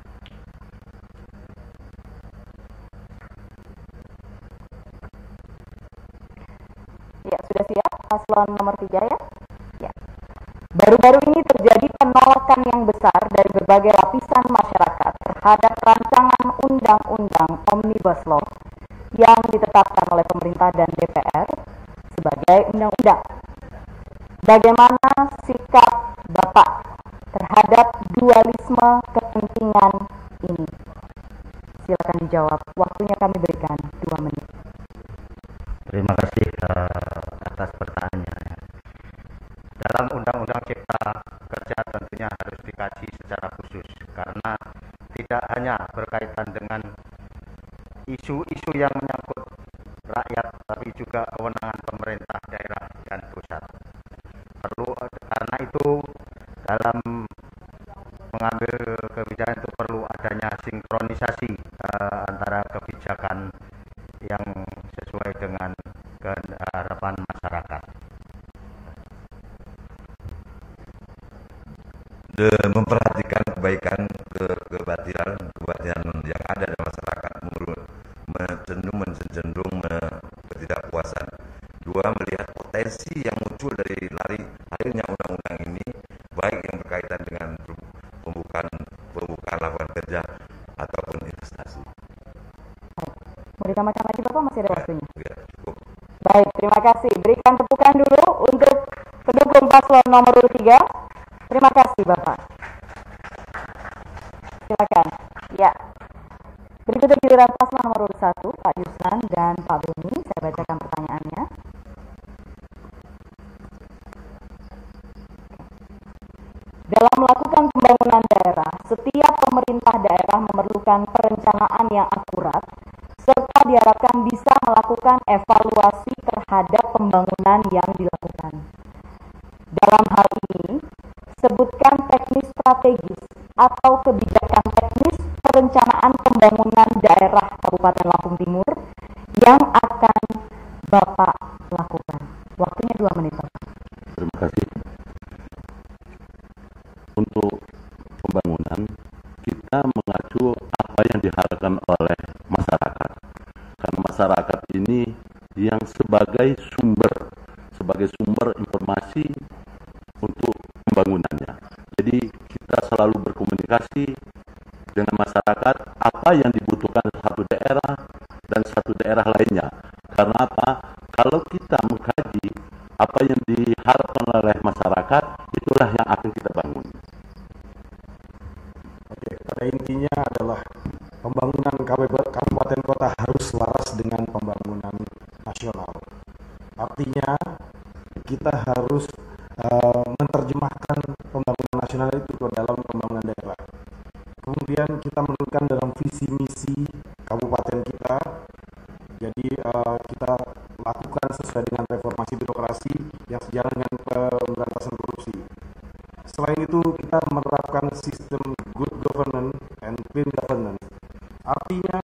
Ya, sudah siap paslon nomor tiga ya? Ya. Baru-baru ini terjadi penolakan yang besar dari berbagai lapisan masyarakat terhadap rancangan undang-undang Omnibus Law yang ditetapkan oleh pemerintah dan D P R sebagai undang-undang. Bagaimana sikap Bapak terhadap dualisme kepentingan ini? Silakan dijawab. Waktunya kami berikan dua menit. Terima kasih uh, atas pertanyaannya. Dalam Undang-Undang Cipta Kerja tentunya harus dikaji secara khusus, karena tidak hanya berkaitan dengan isu-isu yang menyangkut rakyat, tapi juga kewenangan pemerintah daerah dan pusat. Perlu, karena itu dalam mengambil kebijakan itu perlu adanya sinkronisasi uh, antara kebijakan yang sesuai dengan harapan masyarakat. De, memperhatikan kebaikan ke kebatilan kebatilan yang ada di masyarakat, cenderung cenderung ketidakpuasan. Dua, melihat potensi yang muncul dari lari lahirnya undang-undang ini, baik yang berkaitan dengan pembukaan pembukaan lapangan kerja ataupun investasi. Mau ditambahkan lagi Bapak, masih ada waktunya? Ya, cukup. Baik, terima kasih. Berikan tepukan dulu untuk pendukung paslon nomor tiga. Terima kasih Bapak. Silakan. Ya. Berikutnya giliran paslon nomor satu, Pak Yusran dan Pak Beni. Saya bacakan pertanyaannya. Dalam melakukan pembangunan daerah, setiap pemerintah daerah memerlukan perencanaan yang akurat, serta diharapkan bisa melakukan evaluasi terhadap pembangunan yang dilakukan. Dalam hal ini, sebutkan teknis strategis atau kebijakan teknis perencanaan pembangunan daerah Kabupaten Lampung Timur yang akan Bapak lakukan. Waktunya dua menit, Bapak. Terima kasih. Untuk pembangunan, kita mengacu apa yang diharapkan oleh masyarakat. Karena masyarakat ini yang sebagai sumber, sebagai sumber informasi untuk pembangunannya. Jadi kita selalu berkomunikasi dengan masyarakat apa yang dibutuhkan satu daerah dan satu daerah lainnya. Karena apa? Kalau kita mengkaji apa yang diharapkan oleh masyarakat, itulah yang akan kita bangun. Oke, pada intinya adalah pembangunan kabupaten kota harus mengarahkan pembangunan nasional itu ke dalam pembangunan daerah. Kemudian kita menentukan dalam visi misi kabupaten kita. Jadi uh, kita lakukan sesuai dengan reformasi birokrasi yang sejalan dengan pemberantasan korupsi. Selain itu kita menerapkan sistem good governance and clean governance. Artinya